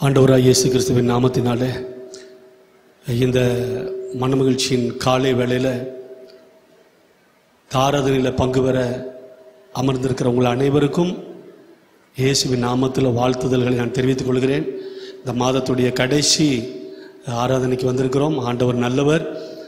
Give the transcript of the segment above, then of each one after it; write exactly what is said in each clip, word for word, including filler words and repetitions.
ஆண்டவராகிய இயேசு கிறிஸ்துவின் நாமத்தினாலே இந்த மனமகிழ்ச்சியின் காலை வேளையில் ஆராதனையில் பங்கு பெற அமர்ந்திருக்கிற உங்கள் அனைவருக்கும் இயேசுவின் நாமத்தில் வாழ்த்துதல்களை நான் தெரிவித்துக் கொள்கிறேன். இந்த மாதத்துடைய கடைசி ஆராதனைக்கு வந்திருக்கிறோம். ஆண்டவர் நல்லவர்.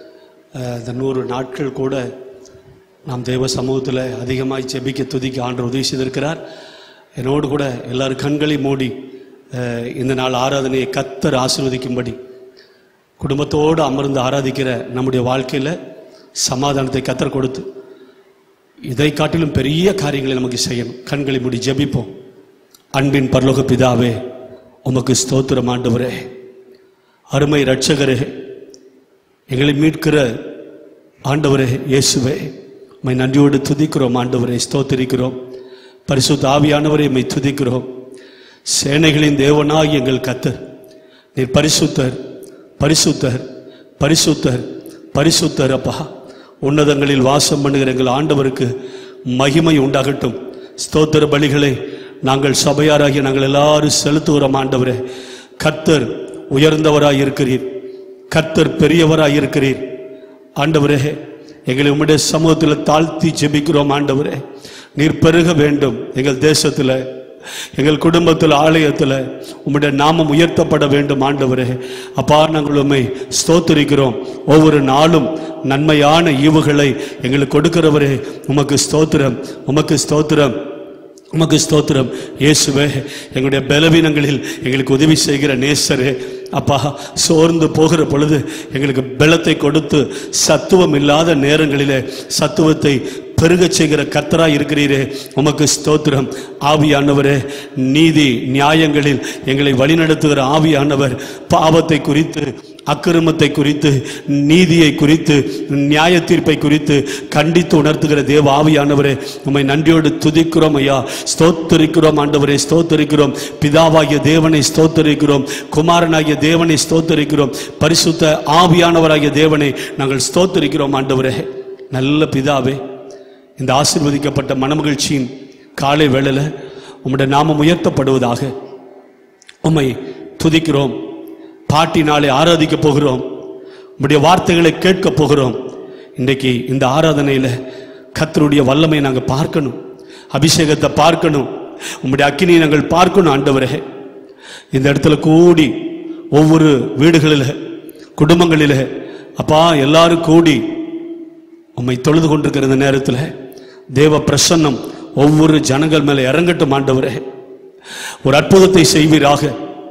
இந்த நூறு நாட்கள் கூட நாம் தேவ சமூகத்தில் அதிகமாக ஜெபிக்க துதிக்க ஆண்டவர் உதவி செய்திருக்கிறார். என்னோடு கூட எல்லாரும் கண்களை மூடி இந்த நாள் ஆராதனையை கர்த்தர் ஆசீர்வதிக்கும்படி குடும்பத்தோடு அமர்ந்து ஆராதிக்கிற நம்முடைய வாழ்க்கையில் சமாதானத்தை கர்த்தர் கொடுத்து இதை காட்டிலும் பெரிய காரியங்களை நமக்கு செய்யணும். கண்களை மூடி ஜெபிப்போம். அன்பின் பரலோக பிதாவே, உமக்கு ஸ்தோத்திரம் ஆண்டவரே, அருமை இரட்சகரே, எங்களை மீட்கிற ஆண்டவரே இயேசுவே, உம்மை நன்றியோடு துதிக்கிறோம் ஆண்டவரே, ஸ்தோத்திரிக்கிறோம். பரிசுத்த ஆவியானவரே, உம்மை துதிக்கிறோம். சேனைகளின் தேவனாய் எங்கள் கர்த்தர், நீர் பரிசுத்தர், பரிசுத்தர், பரிசுத்தர், பரிசுத்தர். அப்பா, உன்னதங்களில் வாசம் பண்ணுகிற எங்கள் ஆண்டவருக்கு மகிமை உண்டாகட்டும். ஸ்தோத்திர பலிகளை நாங்கள் சபையாராகிய நாங்கள் எல்லாரும் செலுத்துகிறோம் ஆண்டவரே. கர்த்தர் உயர்ந்தவராய் இருக்கிறீர், கர்த்தர் பெரியவராய் இருக்கிறீர் ஆண்டவரே. எங்களை உம்முடைய சமூகத்தில் தாழ்த்தி ஜெபிக்கிறோம் ஆண்டவரே. நீர் பெருக வேண்டும் எங்கள் தேசத்தில், எங்கள் குடும்பத்தில், ஆலயத்தில் உம்முடைய நாமம் உயர்த்தப்பட வேண்டும் ஆண்டவரே. அப்பா, நாங்கள் உம்மை ஸ்தோத்திரிக்கிறோம். ஒவ்வொரு நாளும் நன்மையான ஈவுகளை எங்களுக்கு கொடுக்கிறவரே, உமக்கு ஸ்தோத்திரம், உமக்கு ஸ்தோத்திரம், உமக்கு ஸ்தோத்திரம். இயேசுவே, எங்களுடைய பலவீனங்களில் எங்களுக்கு உதவி செய்கிற நேசரே, அப்பா, சோர்ந்து போகிற பொழுது எங்களுக்கு பலத்தை கொடுத்து சத்துவம் இல்லாத நேரங்களிலே சத்துவத்தை பெருக செய்கிற கர்த்தராய் இருக்கிறீரே, உமக்கு ஸ்தோத்திரம். ஆவியானவரே, நீதி நியாயங்களில் எங்களை வழிநடத்துகிற ஆவியானவர், பாவத்தை குறித்து, அக்கிரமத்தை குறித்து, நீதியை குறித்து, நியாய தீர்ப்பை குறித்து கண்டித்து உணர்த்துகிற தேவ ஆவியானவரே, உம்மை நன்றியோடு துதிக்கிறோம் ஐயா, ஸ்தோத்தரிக்கிறோம் ஆண்டவரே, ஸ்தோத்தரிக்கிறோம். பிதாவாகிய தேவனை ஸ்தோத்தரிக்கிறோம், குமாரனாகிய தேவனை ஸ்தோத்தரிக்கிறோம், பரிசுத்த ஆவியானவராகிய தேவனை நாங்கள் ஸ்தோத்தரிக்கிறோம் ஆண்டவரே. நல்ல பிதாவே, இந்த ஆசீர்வதிக்கப்பட்ட மனமகிழ்ச்சியின் காலை வேளையில் உம்முடைய நாமம் உயர்த்தப்படுவதாக. உம்மை துதிக்கிறோம். பாட்டினாலே ஆராதிக்க போகிறோம். உம்முடைய வார்த்தைகளை கேட்க போகிறோம். இன்றைக்கு இந்த ஆராதனையில் கர்த்தருடைய வல்லமை நாங்கள் பார்க்கணும், அபிஷேகத்தை பார்க்கணும், உம்முடைய அக்கினியை நாங்கள் பார்க்கணும் ஆண்டவரே. இந்த இடத்துல கூடி ஒவ்வொரு வீடுகளில், குடும்பங்களில் அப்பா எல்லாரும் கூடி உம்மை தொழுது கொண்டிருக்கிற இந்த நேரத்தில் தேவ பிரசன்னம் ஒவ்வொரு ஜனங்கள் மேலே இறங்கட்டும் ஆண்டவரே. ஒரு அற்புதத்தை செய்வீராக.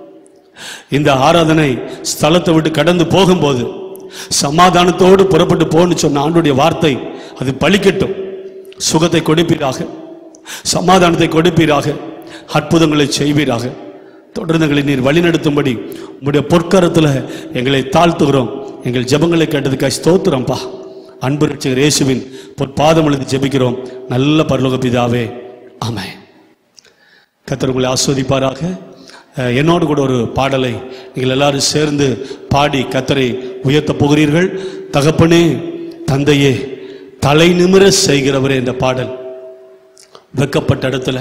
இந்த ஆராதனை ஸ்தலத்தை விட்டு கடந்து போகும்போது சமாதானத்தோடு புறப்பட்டு போன்னு சொன்ன ஆண்டுடைய வார்த்தை அது பலிக்கட்டும். சுகத்தை கொடுப்பீராக, சமாதானத்தை கொடுப்பீராக, அற்புதங்களை செய்வீராக. தொடர்ந்து எங்களை நீர் வழிநடத்தும்படி உங்களுடைய பொற்கரத்தில் எங்களை தாழ்த்துகிறோம். எங்கள் ஜெபங்களை கேட்டதுக்காக ஸ்தோத்திரம்பா. அன்பு ரட்சகர் இயேசுவின் பொற்பாதம் எழுதி ஜெபிக்கிறோம் நல்ல பரலோக பிதாவே, ஆமென். கர்த்தர் உங்களை ஆஸ்வதிப்பாராக. என்னோடு கூட ஒரு பாடலை நீங்கள் எல்லாரும் சேர்ந்து பாடி கர்த்தரை உயர்த்த போகிறீர்கள். தகப்பனே, தந்தையே, தலை நிமிர செய்கிறவரே என்ற பாடல். வெக்கப்பட்ட இடத்துல,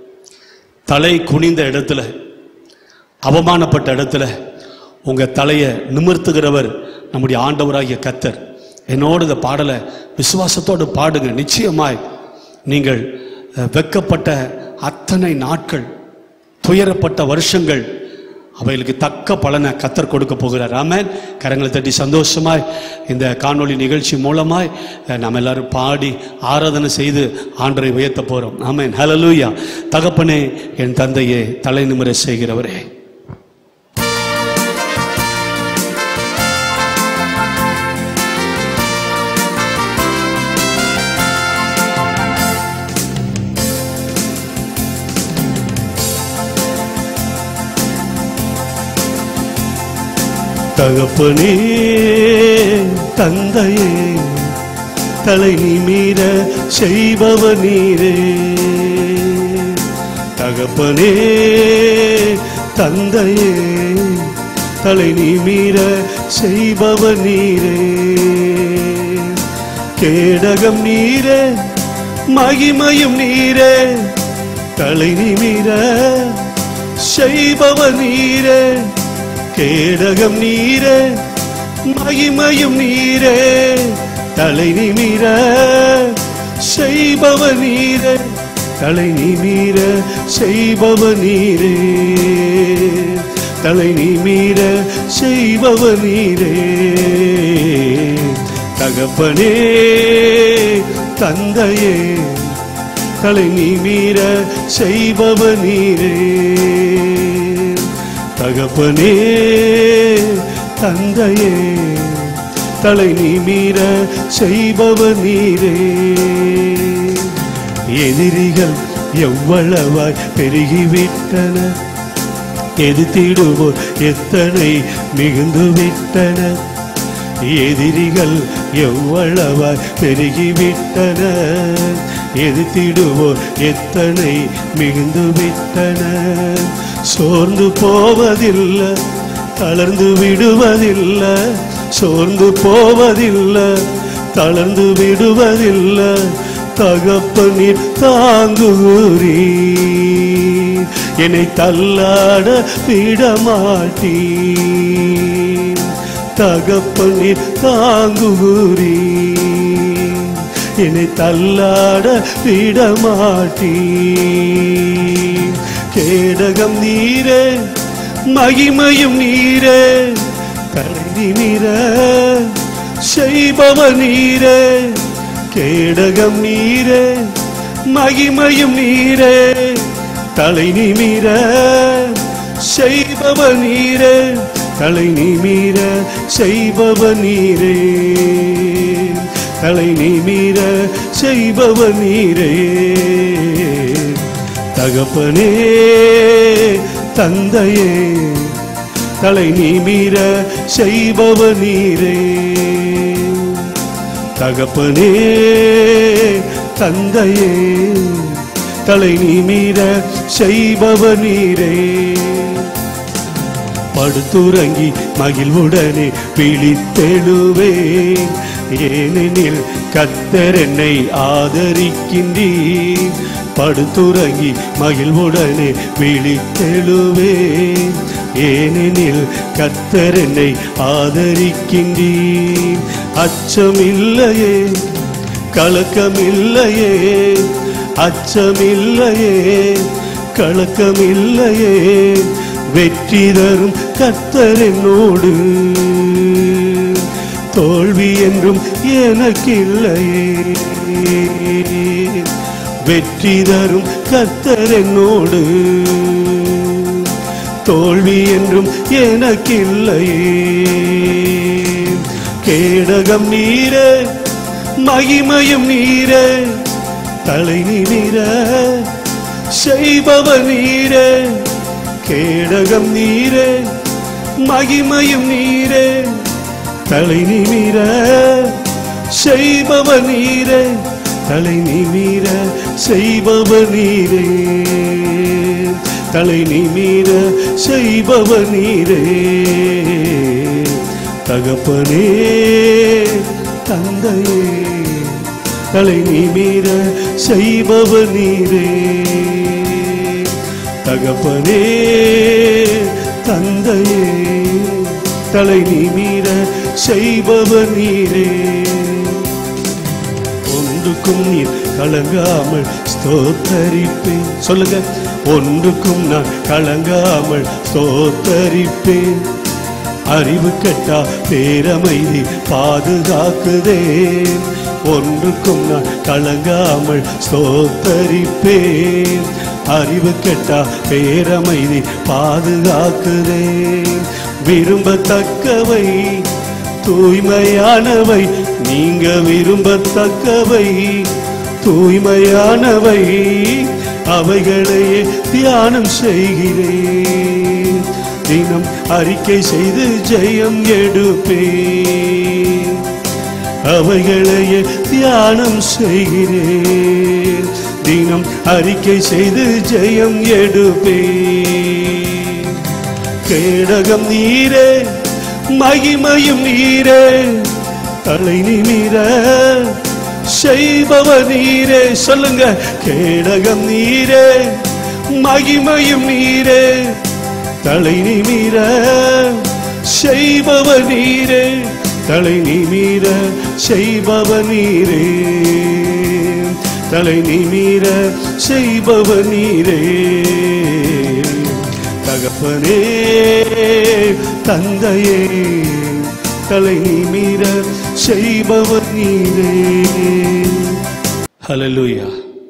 தலை குனிந்த இடத்துல, அவமானப்பட்ட இடத்துல உங்க தலையை நிமிர்த்துகிறவர் நம்முடைய ஆண்டவராகிய கர்த்தர். என்னோடு இந்த பாடலை விசுவாசத்தோடு பாடுங்க. நிச்சயமாய் நீங்கள் வெக்கப்பட்ட அத்தனை நாட்கள், துயரப்பட்ட வருஷங்கள், அவைகளுக்கு தக்க பலனை கர்த்தர் கொடுக்க போகிறார். ஆமென். கரங்களை தட்டி சந்தோஷமாய் இந்த காணொளி நிகழ்ச்சி மூலமாய் நாம் எல்லாரும் பாடி ஆராதனை செய்து ஆண்டவரை உயர்த்த போறோம். ஆமென். ஹல்லேலூயா. தகப்பனே, என் தந்தையே, தலை நிமிர செய்கிறவரே. தகப்பனே, தந்தையே, தலை நிமிர செய்பவர் நீரே. தகப்பனே, தந்தையே, தலை நிமிர செய்பவர் நீரே. கேடகம் நீரே, மகிமையும் நீரே, தலை நிமிர செய்பவர் நீரே, கேடகம் நீரே, மகிமையும் நீரே, தலை நிமிர செய்பவர் நீரே, தலை நிமிர செய்பவர் நீரே, தலை நிமிர செய்பவர் நீரே. தகப்பனே தந்தையே, தலை நிமிர செய்பவர் நீரே. தகப்பனே தந்தையே, தலை நிமிர செய்பவர் நீரே. எதிரிகள் எவ்வளவாய் பெருகிவிட்டன, எதிர்த்திடுவோர் எத்தனை மிகுந்து விட்டன. எதிரிகள் எவ்வளவாய் பெருகிவிட்டன, எதிர்த்திடுவோர் எத்தனை மிகுந்து விட்டன. சோர்ந்து போவதில்லை, தளர்ந்து விடுவதில்லை, சோர்ந்து போவதில்லை, தளர்ந்து விடுவதில்லை. தகப்பனீர் தாங்குகிறீர், என்னை தள்ளாட விடமாட்டீர். தகப்பனீர் தாங்குகிறீர், என்னை தள்ளாட விடமாட்டீர். கேடகம் நீரே, மகிமையும் நீரே, தலை நிமிர செய்பவர் நீரே. கேடகம் நீரே, மகிமையும் நீரே, தலை நிமிர செய்பவர் நீரே, தலை நிமிர செய்பவர் நீரே, தலை நிமிர செய்பவர் நீரே. தகப்பனே தந்தையே, தலை நிமிர செய்பவர் நீரே. தகப்பனே தந்தையே, தலை நிமிர செய்பவர் நீரே. படுத்துறங்கி மகிழ்வுடனே விழித்தெழுவேன், ஏனெனில் கர்த்தர் என்னை ஆதரிக்கின்றீர். படுத்துறங்கி மகிழ்வுடனே விழித்தெழுவேன், ஏனெனில் கர்த்தர் என்னை ஆதரிக்கின்றீர். அச்சமில்லையே, கலக்கமில்லையே, அச்சமில்லையே, கலக்கமில்லையே. வெற்றி தரும் கர்த்தர் என்னோடு, தோல்வி என்றும் எனக்கில்லையே. வெற்றி தரும் கர்த்தர் என்னோடு, தோல்வி என்றும் எனக்கில்லையே. கேடகம் நீரே, மகிமையும் நீரே, தலை நிமிர செய்பவர் நீரே. கேடகம் நீரே, மகிமையும் நீரே, தலை நிமிர செய்பவர் நீரே, தலை நிமிர செய்பவர் நீரே, தலை நிமிர செய்பவர் நீரே. தகப்பனே தந்தையே, தலை நிமிர செய்பவர் நீரே. தகப்பனே தந்தையே, தலை நிமிர செய்பவர் நீரே. ஒன்றுக்கும் நீர் கலங்காமல் ஸ்தோத்தரிப்பேன். சொல்லுங்க, ஒன்றுக்கும் நான் கலங்காமல் ஸ்தோத்தரிப்பேன். அறிவு கெட்டா பேரமைதி பாதுகாக்குதே. ஒன்றுக்கும் நான் கலங்காமல் ஸ்தோத்தரிப்பேன். அறிவு கெட்டா பேரமைதி பாதுகாக்குதே. விரும்பத்தக்கவை தூய்மையானவை, நீங்க விரும்பத்தக்கவை தூய்மையானவை, அவைகளையே தியானம் செய்கிறேன். தினம் அறிக்கை செய்து ஜெயம் எடுப்பேன். அவைகளையே தியானம் செய்கிறேன். தினம் அறிக்கை செய்து ஜெயம் எடுப்பேன். கேடகம் நீரே, மகிமையும் நீரே, தலை நிமிர செய்பவர் நீரே. சொல்லுங்க, கேடகம் நீரே, மகிமையும் நீரே, தலை நிமிர செய்பவர் நீரே, தலை நிமிர செய்பவர் நீரே, தலை நிமிர செய்பவர் நீரே. தகப்பனே தந்தையே, தலை நிமிர செய்பவர் நீரே. ஹல்லேலூயா.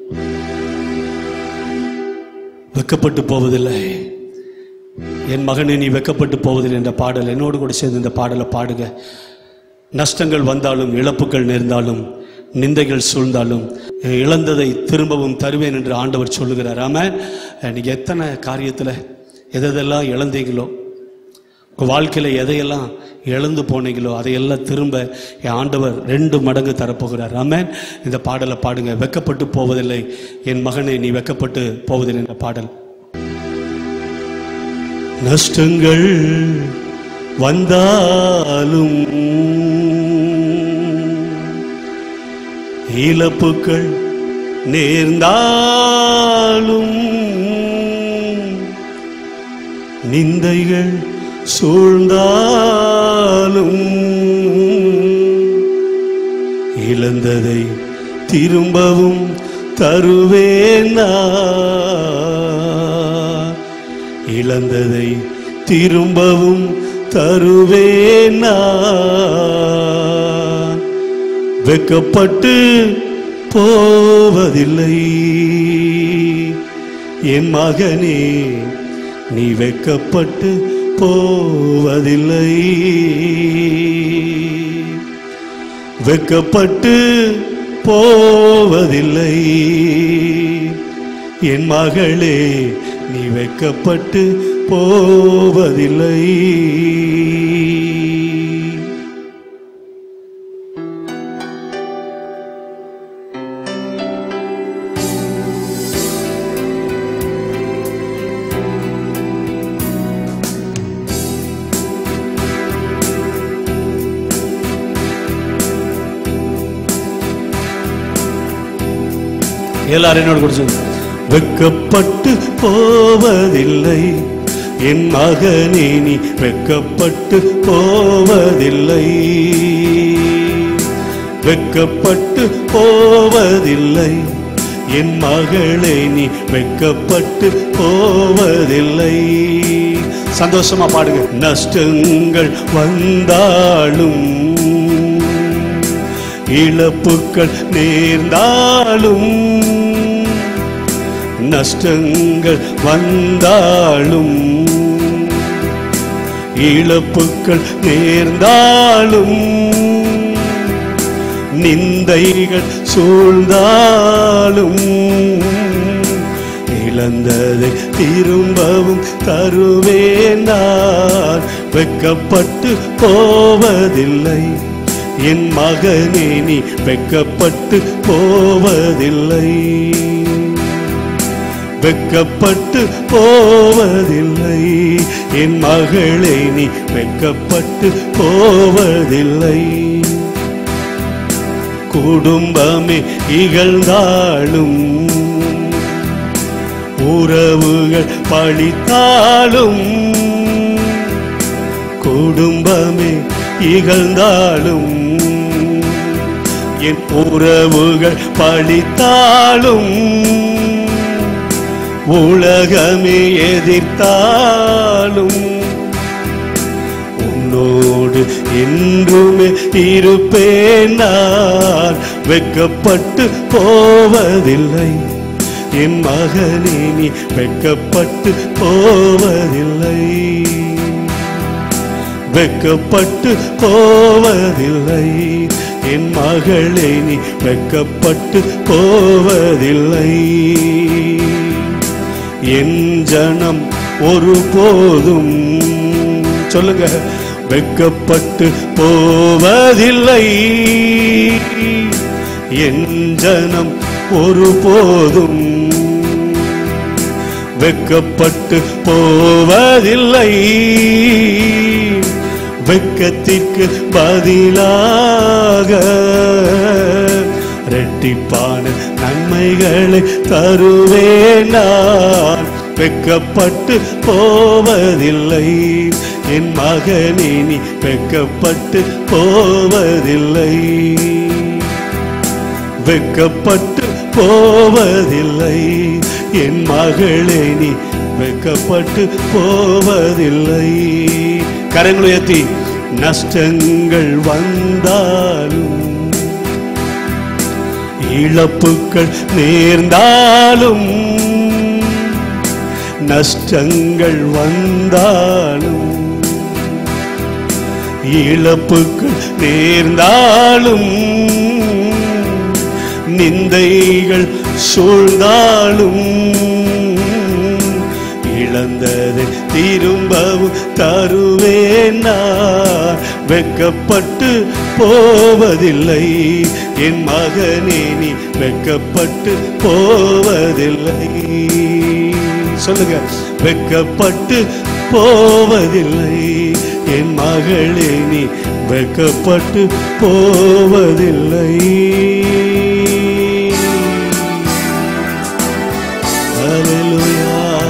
வெக்கப்பட்டு போவதில்லை என் மகனே, நீ வெக்கப்பட்டு போவதில்லை என்ற பாடல் என்னோடு கூட சேர்ந்து இந்த பாடலை பாடுங்க. நஷ்டங்கள் வந்தாலும், இழப்புகள் நேர்ந்தாலும், நிந்தைகள் சூழ்ந்தாலும், இழந்ததை திரும்பவும் தருவேன் என்று ஆண்டவர் சொல்லுகிறார். ஆமென். நீங்கள் எத்தனை காரியத்தில் எதெல்லாம் இழந்தீங்களோ, உங்கள் வாழ்க்கையில் எதையெல்லாம் இழந்து போனீங்களோ அதையெல்லாம் திரும்ப என் ஆண்டவர் ரெண்டு மடங்கு தரப்போகிறார். ஆமென். இந்த பாடலை பாடுங்க. வெக்கப்பட்டு போவதில்லை என் மகனே, நீ வெக்கப்பட்டு போவதில்லை என்ற பாடல். நஷ்டங்கள் வந்தாலும், இழப்புகள் நேர்ந்தாலும், நிந்தைகள் சூழ்ந்தாலும், இழந்ததை திரும்பவும் தருவேனா, இழந்ததை திரும்பவும் தருவேனா. வெக்கப்பட்டு போவதில்லை என் மகனே, நீ வெக்கப்பட்டு போவதில்லை, வெக்கப்பட்டு போவதில்லை என் மகளே, நீ வெக்கப்பட்டு போவதில்லை. எல்லாரும் என்னோட கொடுத்து, வெக்கப்பட்டு போவதில்லை என் மகனே, நீ வெக்கப்பட்டு போவதில்லை, வெக்கப்பட்டு போவதில்லை என் மகளே, நீ வெக்கப்பட்டு போவதில்லை. சந்தோஷமா பாடுங்க. நஷ்டங்கள் வந்தாலும், இழப்புகள் நேர்ந்தாலும், நஷ்டங்கள் வந்தாலும், இழப்புகள் நேர்ந்தாலும், நிந்தைகள் சூழ்ந்தாலும், இழந்ததை திரும்பவும் தருவேன் நான். வெக்கப்பட்டு போவதில்லை என் மகனே, நீ வெக்கப்பட்டு போவதில்லை, வெக்கப்பட்டு போவதில்லை என் மகளே, நீ வெக்கப்பட்டு போவதில்லை. குடும்பமே இகழ்ந்தாலும், உறவுகள் பழித்தாலும், குடும்பமே இகழ்ந்தாலும், என் உறவுகள் பழித்தாலும், உலகமே எதிர்த்தாலும், உன்னோடு என்றுமே இருப்பேன் நான். வெக்கப்பட்டு போவதில்லை என் மகனே, நீ வெக்கப்பட்டு போவதில்லை, வெக்கப்பட்டு போவதில்லை என் மகளே, நீ வெக்கப்பட்டு போவதில்லை. என் ஜனம் ஒருபோதும், சொல்லுங்க, வெக்கப்பட்டு போவதில்லை, என் ஜனம் ஒருபோதும் வெக்கப்பட்டு போவதில்லை. வெக்கத்திற்கு பதிலாக இரட்டிப்பான நன்மைகளை தருவேன் நான். வெட்கப்பட்டு போவதில்லை என் மகனே, நீ வெட்கப்பட்டு போவதில்லை. வெட்கப்பட்டு போவதில்லை என் மகளே, நீ வெட்கப்பட்டு போவதில்லை. கரங்களை உயர்த்தி, நஷ்டங்கள் வந்தாலும் இழப்புக்கள் நேர்ந்தாலும், நஷ்டங்கள் வந்தாலும் இழப்புக்கள் நேர்ந்தாலும், நிந்தைகள் சூழ்ந்தாலும், இழந்ததை திரும்பவும் தருவேன் நான். வெட்கப்பட்டு போவதில்லை என் மகனே, நீ வெட்கப்பட்டு போவதில்லை. சொல்லுங்க, வெட்கப்பட்டு போவதில்லை என் மகளே, நீ வெட்கப்பட்டு போவதில்லை. ஹல்லேலூயா.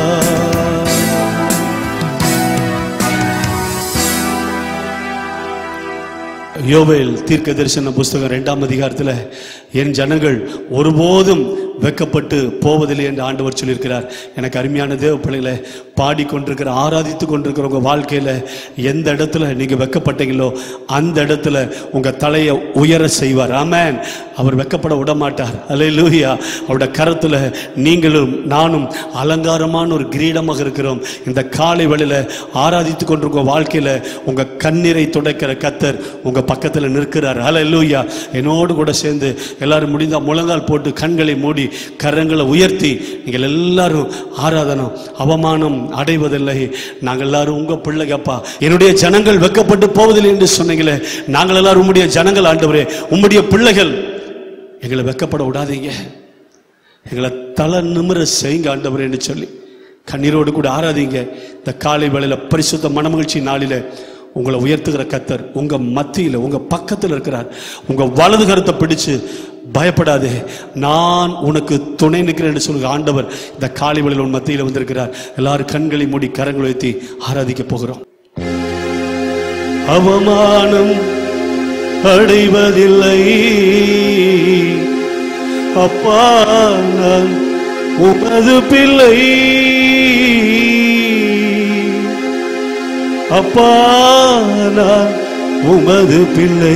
யோவேல் தீர்க்க தரிசன புஸ்தகம் இரண்டாம் அதிகாரத்தில், என் ஜனங்கள் ஒருபோதும் வெட்கப்பட்டு போவதில்லை என்று ஆண்டவர் சொல்லியிருக்கிறார். எனக்கு அருமையான தேவ பிள்ளைகளை, பாடிக்கொண்டிருக்கிற ஆராதித்து கொண்டிருக்கிற உங்கள் வாழ்க்கையில் எந்த இடத்துல நீங்கள் வெட்கப்பட்டீங்களோ அந்த இடத்துல உங்கள் தலையை உயர செய்வார். ஆமென். அவர் வெட்கப்பட விட மாட்டார். அல்லேலூயா. அவருடைய கரத்தில் நீங்களும் நானும் அலங்காரமான ஒரு கிரீடமாக இருக்கிறோம். இந்த காலை வேளையில் ஆராதித்து கொண்டிருக்கிற வாழ்க்கையில் உங்கள் கண்ணீரை துடைக்கிற கர்த்தர் உங்கள் பக்கத்தில் நிற்கிறார். அல்லேலூயா. என்னோடு கூட சேர்ந்து எல்லாரும் முடிந்தால் முழங்கால் போட்டு கண்களை மூடி கரங்களை உயர்த்தி, நீங்கள் எல்லாரும் ஆராதனை அவமானம் அடைவதில்லை, நாங்கள் எல்லாரும் உங்க பிள்ளைகப்பா, என்னுடைய ஜனங்கள் வெட்கப்பட்டு போவதில்லை என்று சொன்னீங்களே, நாங்கள் எல்லாரும் உம்முடைய ஜனங்கள் ஆண்டவரே, உம்முடைய பிள்ளைகள், எங்களை வெட்கப்பட விடாதீங்க, எங்களை தலை நிமிர செய்யுங்க ஆண்டவரே என்று சொல்லி கண்ணீரோடு கூட ஆராதிங்க. இந்த காலை வேளையில பரிசுத்த மனமகிழ்ச்சி நாளில உங்களை உயர்த்துகிற கர்த்தர் உங்க மத்தியில் உங்க பக்கத்தில் இருக்கிறார். உங்க வலது கரத்தை பிடிச்சு, பயப்படாதே, நான் உனக்கு துணை நிற்கிறேன் என்று சொல்லுங்க ஆண்டவர் இந்த காலை வேளையில் உன் மத்தியில் வந்திருக்கிறார். எல்லாரும் கண்களை மூடி கரங்களை உயர்த்தி ஆராதிக்க போகிறோம். அவமானம் அடைவதில்லை அப்பா, நான் உமது பிள்ளை. அப்பா, நான் உமது பிள்ளை.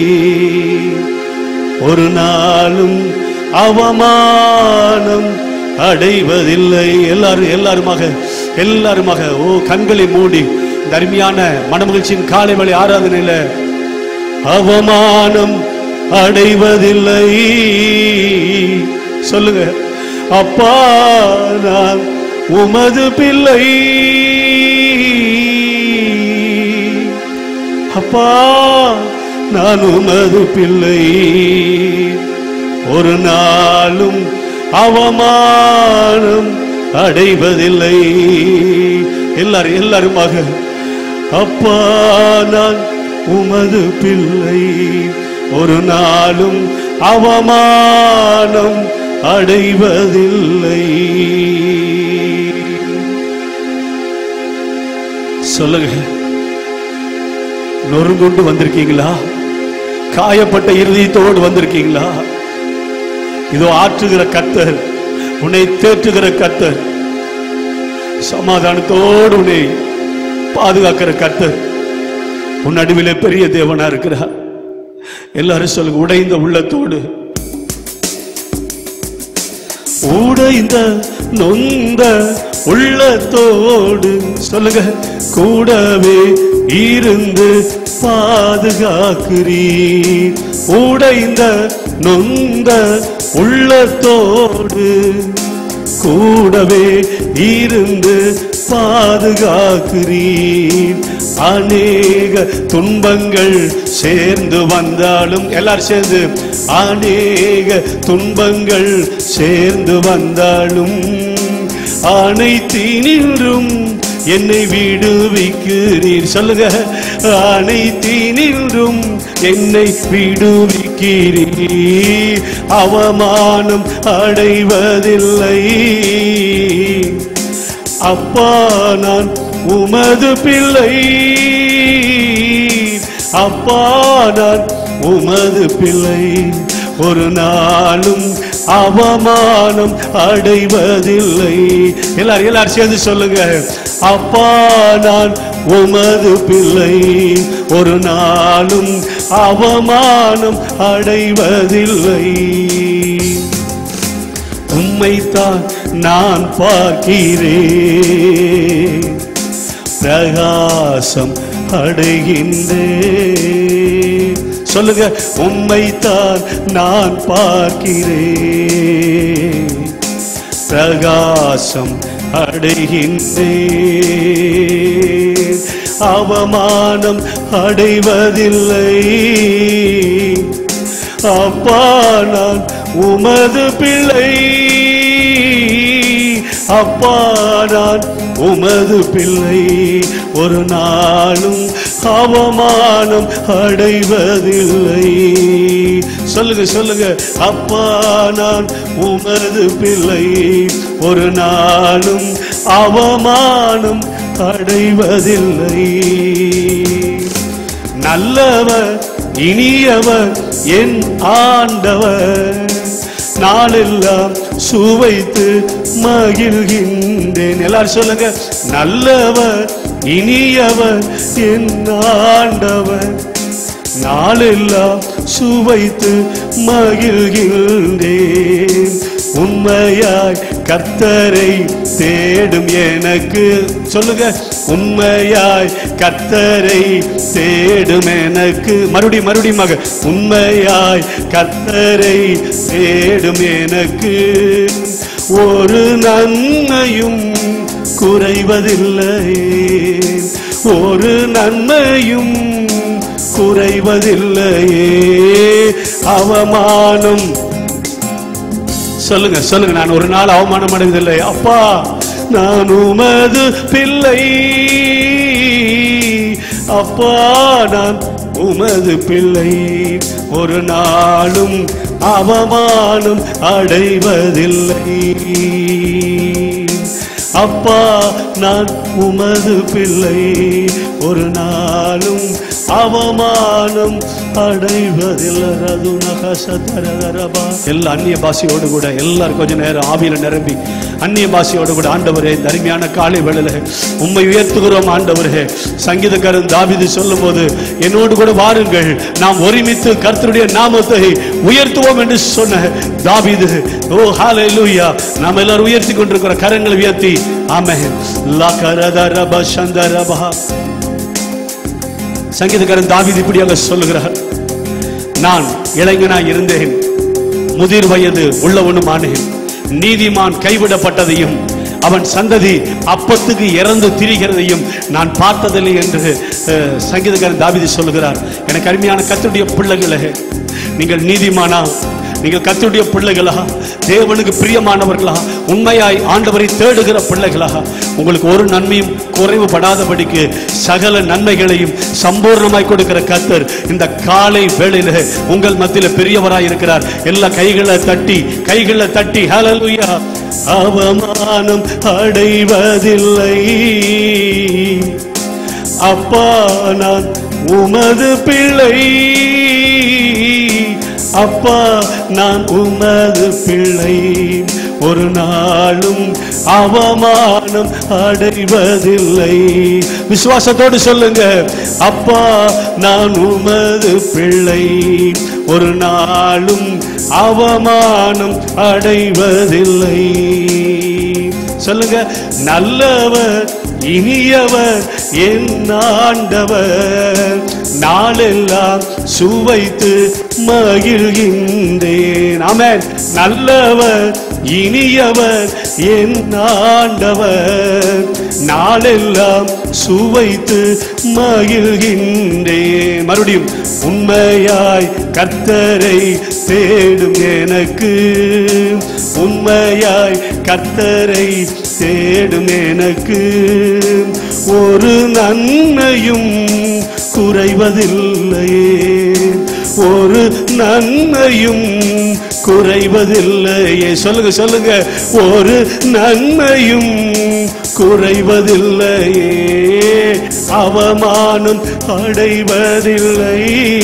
ஒரு நாளும் அவமானம் அடைவதில்லை. எல்லாரும் எல்லாருமாக எல்லாருமாக ஓ கண்களை மூடி இந்த அருமையான மனமகிழ்ச்சியின் காலை வேளை ஆராதனையில, அவமானம் அடைவதில்லை. சொல்லுங்க, அப்பா, நான் உமது பிள்ளை. அப்பா, நான் உமது பிள்ளை. ஒரு நாளும் அவமானம் அடைவதில்லை. எல்லாரும் எல்லாருமாக, அப்பா, நான் உமது பிள்ளை. ஒரு நாளும் அவமானம் அடைவதில்லை. சொல்லுங்க, நொறுங்கொண்டு வந்திருக்கீங்களா? காயப்பட்ட இருதயத்தோடு வந்திருக்கீங்களா? இதோ ஆற்றுகிற கர்த்தர், உன்னை தேற்றுகிற கர்த்தர், சமாதானத்தோடு உன்னை பாதுகாக்கிற கர்த்தர் உன் நடுவிலே பெரிய தேவனா இருக்கிறார். எல்லாரும் சொல்லுங்க, உடைந்த உள்ளத்தோடு, உடைந்த நொந்த உள்ளத்தோடு சொல்லுங்க, கூடவே இருந்து பாதுகாக்கிறீர். உடைந்த நொந்த உள்ளத்தோடு கூடவே இருந்து பாதுகாக்கிறீர். அநேக துன்பங்கள் சேர்ந்து வந்தாலும், எல்லாரும் சேர்ந்து, அநேக துன்பங்கள் சேர்ந்து வந்தாலும், அனைத்தினின்றும் என்னை விடுவிக்கிறீர். சொல்லுங்க, அனைத்தினின்றும் என்னை விடுவிக்கிறீர். அவமானம் அடைவதில்லை. அப்பா நான் உமது பிள்ளை, அப்பா நான் உமது பிள்ளை. ஒரு நாளும் அவமானம் அடைவதில்லை. எல்லாரும் எல்லாரும் சேர்ந்து சொல்லுங்க, அப்பா நான் உமது பிள்ளை. ஒரு நாளும் அவமானம் அடைவதில்லை. உம்மைத்தான் நான் பார்க்கிறேன், பிரகாசம் அடைகின்றேன். சொல்லுங்க, உம்மைத்தான் நான் பார்க்கிறேன், பிரகாசம் அடைகின்றேன். அவமானம் அடைவதில்லை. அப்பா நான் உமது பிள்ளை, அப்பா நான் உமது பிள்ளை. ஒரு நாளும் அவமானம் அடைவதில்லை. சொல்லுங்க சொல்லுங்க, அப்பா நான் உமது பிள்ளை. ஒரு நாளும் அவமானம் அடைவதில்லை. நல்லவர் இனியவர் என் ஆண்டவர், நாளெல்லாம் சுவைத்து மகிழ்கின்றேன். எல்லாரும் சொல்லுங்க, நல்லவர் இனியவர் என் ஆண்டவர், நாளெல்லாம் சுவைத்து மகிழ்கின்றேன். உண்மையாய் கர்த்தரை தேடும் எனக்கு, சொல்லுங்க, உண்மையாய் கர்த்தரை தேடும் எனக்கு. மறுபடியும் மறுபடியும் மக, உண்மையாய் கர்த்தரை தேடும் எனக்கு ஒரு நன்மையும் குறைவதில்லை, ஒரு நன்மையும் குறைவதில்லையே. அவமானம், சொல்லுங்க சொல்லுங்க, நான் ஒரு நாள் அவமானம் அடைவதில்லை. அப்பா நான் உமது பிள்ளை, அப்பா நான் உமது பிள்ளை. ஒரு நாளும் அவமானம் அடைவதில்லை. அப்பா நான் உமது பிள்ளை. ஒரு நாளும் அவமானம் அடைவதில்லை. எல்லா அந்நிய பாஷையோடு கூட எல்லாரும் கொஞ்ச நேரம் ஆவியில நிரம்பி அந்நிய பாஷையோடு கூட, ஆண்டவரே தனிமையான காலை வேளையில உம்மை உயர்த்துகிறோம் ஆண்டவரே. சங்கீதக்காரன் தாவீது சொல்லும் போது, என்னோடு கூட வாருங்கள் நாம் ஒருமித்து கர்த்தருடைய நாமத்தை உயர்த்துவோம் என்று சொன்ன தாவீது, ஓ ஹல்லேலூயா. நாம் எல்லாரும் உயர்த்தி கொண்டிருக்கிற கரங்களை உயர்த்தி ஆமென். லகரதரப சந்தரப. சங்கீதக்காரன் தாவீது இப்படியாக சொல்லுகிறார், நான் இளைஞனாய் இருந்தேன், முதிர் வயது உள்ளவனும் ஆனேன். நீதிமான் கைவிடப்பட்டதையும் அவன் சந்ததி அப்பத்துக்கு இறந்து திரிகிறதையும் நான் பார்த்ததில்லை என்று சங்கீதக்காரன் தாவீது சொல்லுகிறார். எனக்கு அருமையான கர்த்தருடைய பிள்ளைகளே, நீங்கள் நீதிமானா? நீங்கள் கர்த்தருடைய பிள்ளைகளா? தேவனுக்கு பிரியமானவர்களா? உண்மையாய் ஆண்டவரை தேடுகிற பிள்ளைகளா? உங்களுக்கு ஒரு நன்மையும் குறைவுபடாதபடிக்கு சகல நன்மைகளையும் சம்பூர்ணமாய் கொடுக்கிற கர்த்தர் இந்த காலை வேளையில உங்கள் மத்தியில் பெரியவராய் இருக்கிறார். எல்லா கைகளை தட்டி கைகளை தட்டி ஹல்லேலூயா. அவமானம் அடைவதில்லை. அப்பா நான் உமது பிள்ளை, அப்பா நான் உமது பிள்ளை. ஒரு நாளும் அவமானம் அடைவதில்லை. விசுவாசத்தோடு சொல்லுங்க, அப்பா நான் உமது பிள்ளை. ஒரு நாளும் அவமானம் அடைவதில்லை. சொல்லுங்க, நல்லவர் இனியவர் என் ஆண்டவர், நாளெல்லாம் சுவைத்து மகிழ்கின்றேன். ஆமென். நல்லவர் இனியவர் என் ஆண்டவர், நாளெல்லாம் சுவைத்து மகிழ்கின்றேன். மறுபடியும் உண்மையாய் கர்த்தரை தேடும் எனக்கு, உண்மையாய் கர்த்தரை தேடும் எனக்கு ஒரு நன்மையும் குறைவதில்லையே, ஒரு நன்மையும் குறைவதில்லையே. சொல்லுங்க சொல்லுங்க, ஒரு நன்மையும் குறைவதில்லையே, அவமானம் அடைவதில்லை.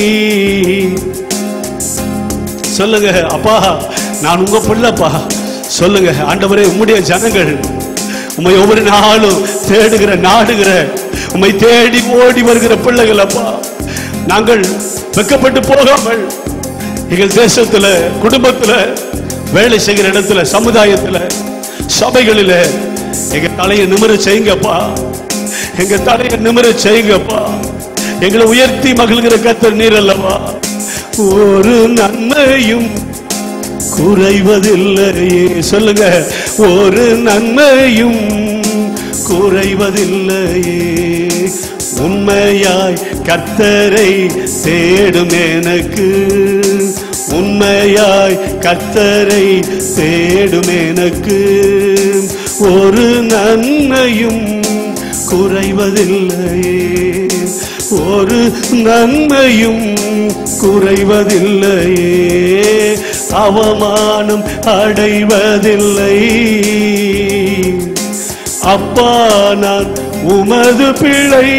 சொல்லுங்க, அப்பா நான் உங்க பிள்ளைப்பா. சொல்லுங்க, ஆண்டவரே உம்முடைய ஜனங்கள் உம்மை ஒவ்வொரு நாளும் தேடுகிற நாடுகிற உம்மை தேடி ஓடி வருகிற பிள்ளைகள் அப்பா. நாங்கள் வெக்கப்பட்டு போகாமல் எங்கள் தேசத்துல, குடும்பத்துல, வேலை செய்கிற இடத்துல, சமுதாயத்துல, சபைகளில எங்க தலையை நிமிர செய்யுங்கப்பா, எங்க தலையை நிமிர செய்யுங்கப்பா. எங்களை உயர்த்தி மகிழ்கிற கர்த்தர் நீர் அல்லவா. ஒரு நன்மையும் குறைவதில்லையே. சொல்லுங்க, ஒரு நன்மையும் குறைவதில்லையே, உண்மையாய் கர்த்தரை தேடும் எனக்கு, உண்மையாய் கர்த்தரை தேடும் எனக்கு ஒரு நன்மையும் குறைவதில்லையே, ஒரு நன்மையும் குறைவதில்லையே, அவமானம் அடைவதில்லை. அப்பா நான் உமது பிள்ளை,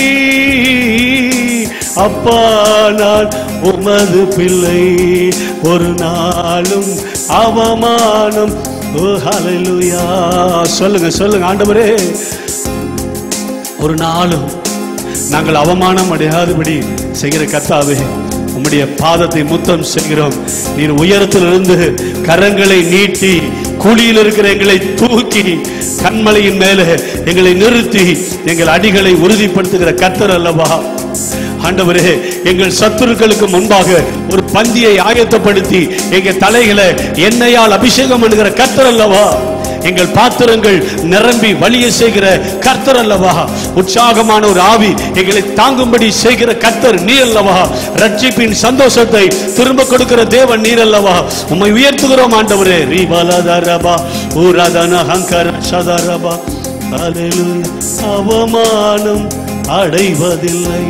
அப்பா நான் உமது பிள்ளை, ஒரு நாளும் அவமானம். ஓ ஹல்லேலூயா. சொல்லுங்க சொல்லுங்க, ஆண்டவரே ஒரு நாளும் நாங்கள் அவமானம் அடையாதபடி செய்கிற கர்த்தாவே உம்முடைய பாதத்தை முத்தம் செய்கிறோம். நீர் உயரத்திலிருந்து கரங்களை நீட்டி குழியில் இருக்கிற எங்களை தூக்கி கண்மலையின் மேலே எங்களை நிறுத்தி எங்கள் அடிகளை உறுதிப்படுத்துகிற கர்த்தர் அல்லவா. ஆண்டவரே, எங்கள் சத்துருக்களுக்கு முன்பாக ஒரு பந்தியை ஆயத்தப்படுத்தி எங்கள் தலைகளை எண்ணெயால் அபிஷேகம் பண்ணுகிற கர்த்தர் அல்லவா. எங்கள் பாத்திரங்கள் நிரம்பி வழிய செய்கிற கர்த்தர் அல்லவா. உற்சாகமான ஒரு ஆவி எங்களை தாங்கும்படி செய்கிற கர்த்தர் நீர் அல்லவா. ரட்சிப்பின் சந்தோஷத்தை திரும்ப கொடுக்கிற தேவன் நீர் அல்லவா. உம்மை உயர்த்துகிறோம் ஆண்டவரே. ரீபாலதரபா ஊராதன ஹங்கர சதரபா. ஹல்லேலூயா. அவமானம் அடைவதில்லை,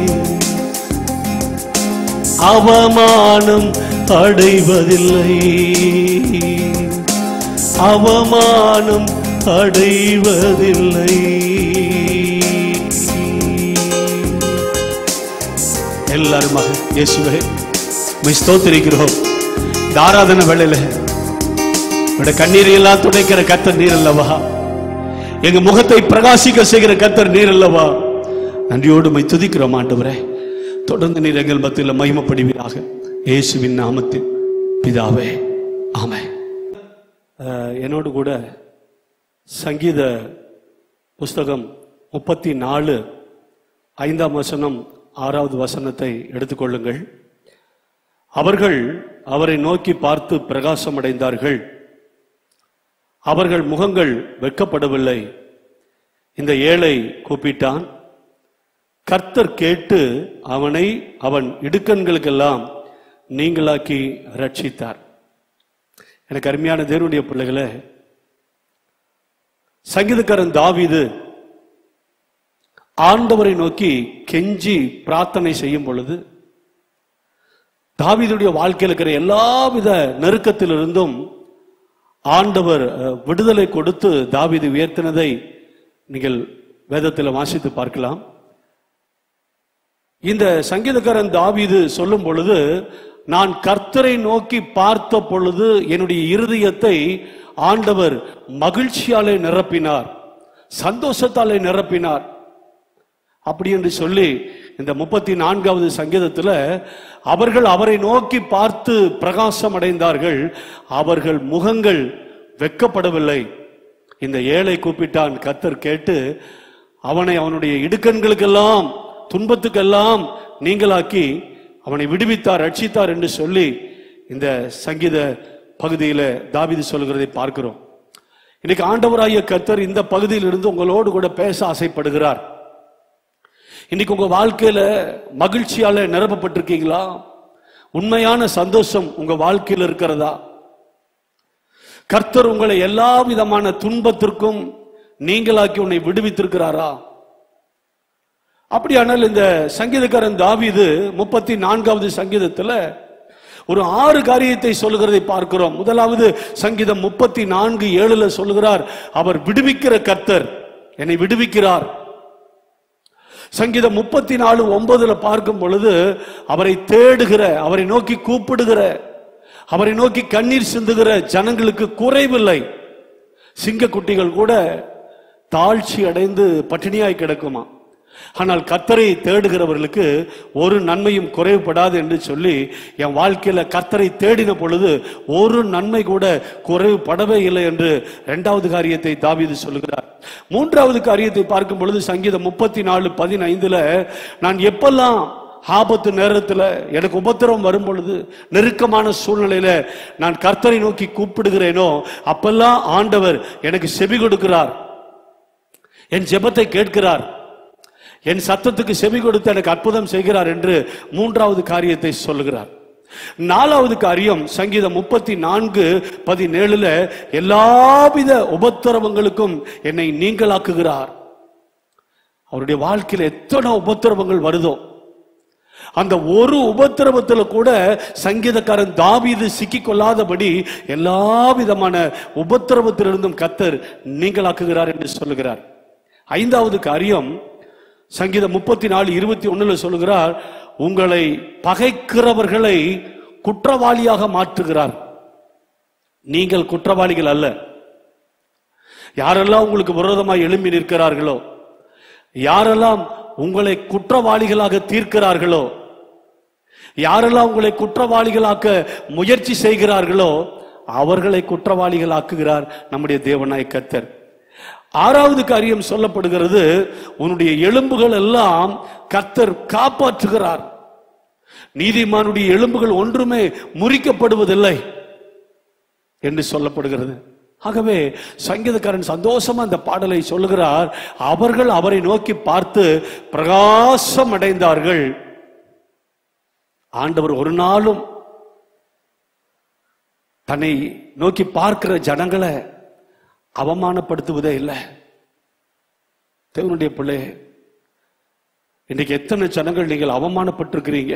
அவமானம் அடைவதில்லை, அவமானம் அடைவதில்லை. எல்லாருமாக இயேசுவே உம்மை ஸ்தோத்திரிக்கிறோம். இந்த ஆராதனை வேளையில உடைய கண்ணீரை எல்லாம் துடைக்கிற கர்த்தர் நீர் அல்லவா. எங்க முகத்தை பிரகாசிக்க செய்கிற கர்த்தர் நீர் அல்லவா. நன்றியோடு உம்மை துதிக்கிறோம் ஆண்டவரே. தொடர்ந்து நீர் எங்கள் மத்தியில் மகிமைப்படுவீராக, இயேசுவின் நாமத்தில் பிதாவே, ஆமென். என்னோடு கூட சங்கீத புஸ்தகம் முப்பத்தி நாலு ஐந்தாம் வசனம் ஆறாவது வசனத்தை எடுத்துக்கொள்ளுங்கள். அவர்கள் அவரை நோக்கி பார்த்து பிரகாசம் அடைந்தார்கள், அவர்கள் முகங்கள் வெட்கப்படவில்லை. இந்த ஏழை கூப்பிட்டான், கர்த்தர் கேட்டு அவனை அவன் இடுக்கண்களுக்கெல்லாம் நீங்களாக்கி ரட்சித்தார். எனக்கு அருமையான தேவனுடைய பிள்ளைகளே, சங்கீதக்காரன் தாவீது ஆண்டவரை நோக்கி கெஞ்சி பிரார்த்தனை செய்யும் பொழுது தாவீதுடைய வாழ்க்கையில் இருக்கிற எல்லாவித நெருக்கத்திலிருந்தும் ஆண்டவர் விடுதலை கொடுத்து தாவீது உயர்த்தினதை நீங்கள் வேதத்தில் வாசித்து பார்க்கலாம். இந்த சங்கீதக்காரன் தாவீது சொல்லும் பொழுது, நான் கர்த்தரை நோக்கி பார்த்த பொழுது என்னுடைய இருதயத்தை ஆண்டவர் மகிழ்ச்சியாலே நிரப்பினார், சந்தோஷத்தாலே நிரப்பினார் அப்படி என்று சொல்லி இந்த முப்பத்தி நான்காவது சங்கீதத்தில் அவர்கள் அவரை நோக்கி பார்த்து பிரகாசம் அடைந்தார்கள், அவர்கள் முகங்கள் வெட்கப்படவில்லை. இந்த ஏழை கூப்பிட்டான், கர்த்தர் கேட்டு அவனை அவனுடைய இடுக்கண்களுக்கெல்லாம் துன்பத்துக்கெல்லாம் நீங்களாக்கி அவனை விடுவித்தார், ரட்சித்தார் என்று சொல்லி இந்த சங்கீத பகுதியில் தாவீது சொல்கிறதை பார்க்கிறோம். இன்னைக்கு ஆண்டவராகிய கர்த்தர் இந்த பகுதியில் இருந்து உங்களோடு கூட பேச ஆசைப்படுகிறார். இன்னைக்கு உங்க வாழ்க்கையில மகிழ்ச்சியால நிரப்பப்பட்டிருக்கீங்களா? உண்மையான சந்தோஷம் உங்க வாழ்க்கையில் இருக்கிறதா? கர்த்தர் உங்களை எல்லா விதமான துன்பத்திற்கும் நீங்களாக்கி உன்னை விடுவித்திருக்கிறாரா? அப்படியானால் இந்த சங்கீதக்காரன் தாவீது முப்பத்தி நான்காவது சங்கீதத்துல ஒரு ஆறு காரியத்தை சொல்லுகிறதை பார்க்கிறோம். முதலாவது சங்கீதம் முப்பத்தி நான்கு ஏழுல சொல்லுகிறார், அவர் விடுவிக்கிற கர்த்தர், என்னை விடுவிக்கிறார். சங்கீதம் முப்பத்தி நாலு ஒன்பதுல பார்க்கும் பொழுது அவரை தேடுகிற, அவரை நோக்கி கூப்பிடுகிற, அவரை நோக்கி கண்ணீர் சிந்துகிற ஜனங்களுக்கு குறைவில்லை. சிங்க குட்டிகள் கூட தாழ்ச்சி அடைந்து பட்டினியாய் கிடக்குமா, ஆனால் கர்த்தரை தேடுகிறவர்களுக்கு ஒரு நன்மையும் குறைவுபடாது என்று சொல்லி என் வாழ்க்கையில கர்த்தரை தேடின பொழுது ஒரு நன்மை கூட குறைவுபடவே இல்லை என்று இரண்டாவது காரியத்தை தாவீது சொல்லுகிறார். மூன்றாவது காரியத்தை பார்க்கும் பொழுது சங்கீதம் முப்பத்தி நாலு பதினைந்துல, நான் எப்பெல்லாம் ஆபத்து நேரத்துல எனக்கு உபத்திரவம் வரும் பொழுது, நெருக்கமான சூழ்நிலையில நான் கர்த்தரை நோக்கி கூப்பிடுகிறேனோ அப்பெல்லாம் ஆண்டவர் எனக்கு செவி கொடுக்கிறார், என் ஜெபத்தை கேட்கிறார், என் சத்தத்துக்கு செவி கொடுத்து எனக்கு அற்புதம் செய்கிறார் என்று மூன்றாவது காரியத்தை சொல்லுகிறார். நாலாவது காரியம் சங்கீதம் முப்பத்தி நான்கு பதினேழுல, எல்லாவித உபத்திரவங்களுக்கும் என்னை நீங்களாக்குகிறார். அவருடைய வாழ்க்கையில் எத்தனை உபத்திரவங்கள் வருதோ அந்த ஒரு உபத்திரவத்துல கூட சங்கீதக்காரன் தாவீது சிக்கிக் கொள்ளாதபடி எல்லா விதமான உபத்திரவத்திலிருந்தும் கர்த்தர் நீங்களாக்குகிறார் என்று சொல்லுகிறார். ஐந்தாவது காரியம் சங்கீதம் முப்பத்தி நாலு இருபத்தி ஒண்ணுல சொல்லுகிறார், உங்களை பகைக்கிறவர்களை குற்றவாளியாக மாற்றுகிறார். நீங்கள் குற்றவாளிகள் அல்ல. யாரெல்லாம் உங்களுக்கு விரோதமாக எழும்பி நிற்கிறார்களோ, யாரெல்லாம் உங்களை குற்றவாளிகளாக தீர்க்கிறார்களோ, யாரெல்லாம் உங்களை குற்றவாளிகளாக்க முயற்சி செய்கிறார்களோ அவர்களை குற்றவாளிகளாக்குகிறார் நம்முடைய தேவனாய கர்த்தர். ஆறாவது காரியம் சொல்லப்படுகிறது, உன்னுடைய எலும்புகள் எல்லாம் கர்த்தர் காப்பாற்றுகிறார். நீதிமானுடைய எலும்புகள் ஒன்றுமே முறிக்கப்படுவதில்லை என்று சொல்லப்படுகிறது. ஆகவே சங்கீதக்காரன் சந்தோஷமா அந்த பாடலை சொல்லுகிறார், அவர்கள் அவரை நோக்கி பார்த்து பிரகாசம் அடைந்தார்கள். ஆண்டவர் ஒரு நாளும் தன்னை நோக்கி பார்க்கிற ஜனங்களை அவமானப்படுத்துவதே இல்லை. தேவனுடைய பிள்ளை, இன்றைக்கு எத்தனை ஜனங்கள் நீங்கள் அவமானப்பட்டிருக்கிறீங்க.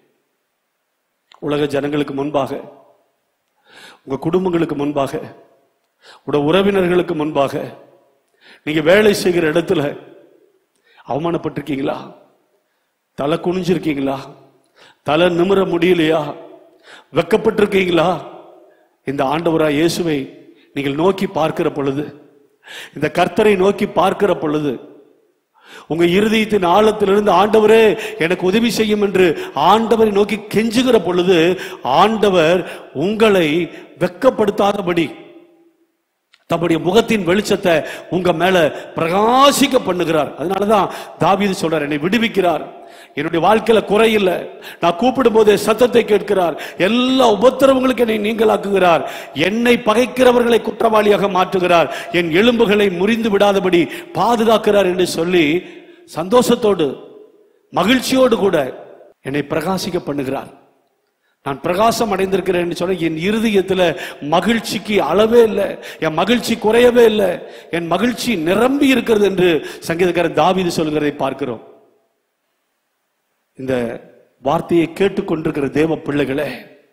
உலக ஜனங்களுக்கு முன்பாக, உங்க குடும்பங்களுக்கு முன்பாக, உங்க உறவினர்களுக்கு முன்பாக, நீங்க வேலை செய்கிற இடத்துல அவமானப்பட்டிருக்கீங்களா? தலை குனிஞ்சிருக்கீங்களா? தலை நிமிர முடியலையா? வெக்கப்பட்டிருக்கீங்களா? இந்த ஆண்டவராய் இயேசுவை நீங்கள் நோக்கி பார்க்கிற பொழுது, இந்த கர்த்தரை நோக்கி பார்க்கிற பொழுது, உங்க இருதயத்தின் ஆழத்திலிருந்து ஆண்டவரே எனக்கு உதவி செய்யும் என்று ஆண்டவரை நோக்கி கெஞ்சுகிற பொழுது ஆண்டவர் உங்களை வெட்கப்படுத்தாதபடி தம்முடைய முகத்தின் வெளிச்சத்தை உங்க மேல பிரகாசிக்க பண்ணுகிறார். அதனாலதான் தாவீது சொல்றார், என்னை விடுவிக்கிறார், என்னுடைய வாழ்க்கையில குறையில்லை, நான் கூப்பிடும் போது சத்தத்தை கேட்கிறார், எல்லா உபத்திரவங்களுக்கு என்னை நீங்களாக்குகிறார், என்னை பகைக்கிறவர்களை குற்றவாளியாக மாற்றுகிறார், என் எலும்புகளை முறிந்து விடாதபடி பாதுகாக்கிறார் என்று சொல்லி சந்தோஷத்தோடு மகிழ்ச்சியோடு கூட என்னை பிரகாசிக்க பண்ணுகிறார். நான் பிரகாசம் அடைந்திருக்கிறேன் சொல்ல என் இருதயத்துல மகிழ்ச்சிக்கு அளவே இல்லை, என் மகிழ்ச்சி குறையவே இல்லை, என் மகிழ்ச்சி நிரம்பி இருக்கிறது என்று சங்கீதக்காரன் தாவீது சொல்கிறதை பார்க்கிறோம். இந்த வார்த்தையை கேட்டுக்கொண்டிருக்கிற தேவ பிள்ளைகளே,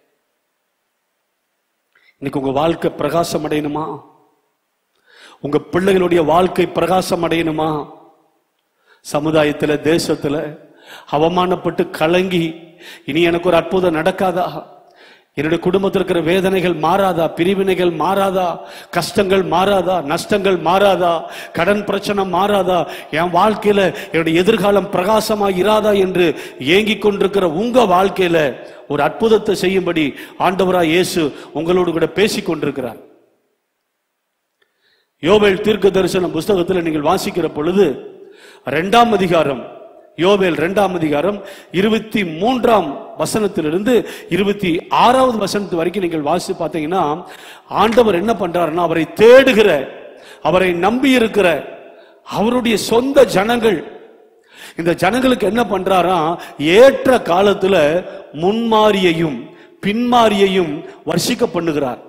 இன்னைக்கு உங்க வாழ்க்கை பிரகாசம் அடையணுமா? உங்க பிள்ளைகளுடைய வாழ்க்கை பிரகாசம் அடையணுமா? சமுதாயத்துல, தேசத்துல அவமானப்பட்டு கலங்கி இனி எனக்கு ஒரு அற்புதம் நடக்காதா? என்னுடைய குடும்பத்தில் இருக்கிற வேதனைகள் மாறாதா? பிரிவினைகள் மாறாதா? கஷ்டங்கள் மாறாதா? நஷ்டங்கள் மாறாதா? கடன் பிரச்சனை மாறாதா? என் வாழ்க்கையில என்னுடைய எதிர்காலம் பிரகாசமாக இராதா என்று ஏங்கிக் கொண்டிருக்கிற உங்க வாழ்க்கையில ஒரு அற்புதத்தை செய்யும்படி ஆண்டவராய் இயேசு உங்களோடு கூட பேசிக் கொண்டிருக்கிறார். யோவேல் தீர்க்க தரிசன புஸ்தகத்தில் நீங்கள் வாசிக்கிற பொழுது இரண்டாம் அதிகாரம், யோவேல் இரண்டாம் அதிகாரம் இருபத்தி மூன்றாம் வசனத்திலிருந்து இருபத்தி ஆறாவது வசனத்து வரைக்கும் நீங்கள் வாசித்து பார்த்தீங்கன்னா ஆண்டவர் என்ன பண்றாருன்னா, அவரை தேடுகிற, அவரை நம்பி இருக்கிற அவருடைய சொந்த ஜனங்கள் இந்த ஜனங்களுக்கு என்ன பண்றாரா, ஏற்ற காலத்துல முன்மாரியையும் பின்மாரியையும் வர்ஷிக்க பண்ணுகிறார்.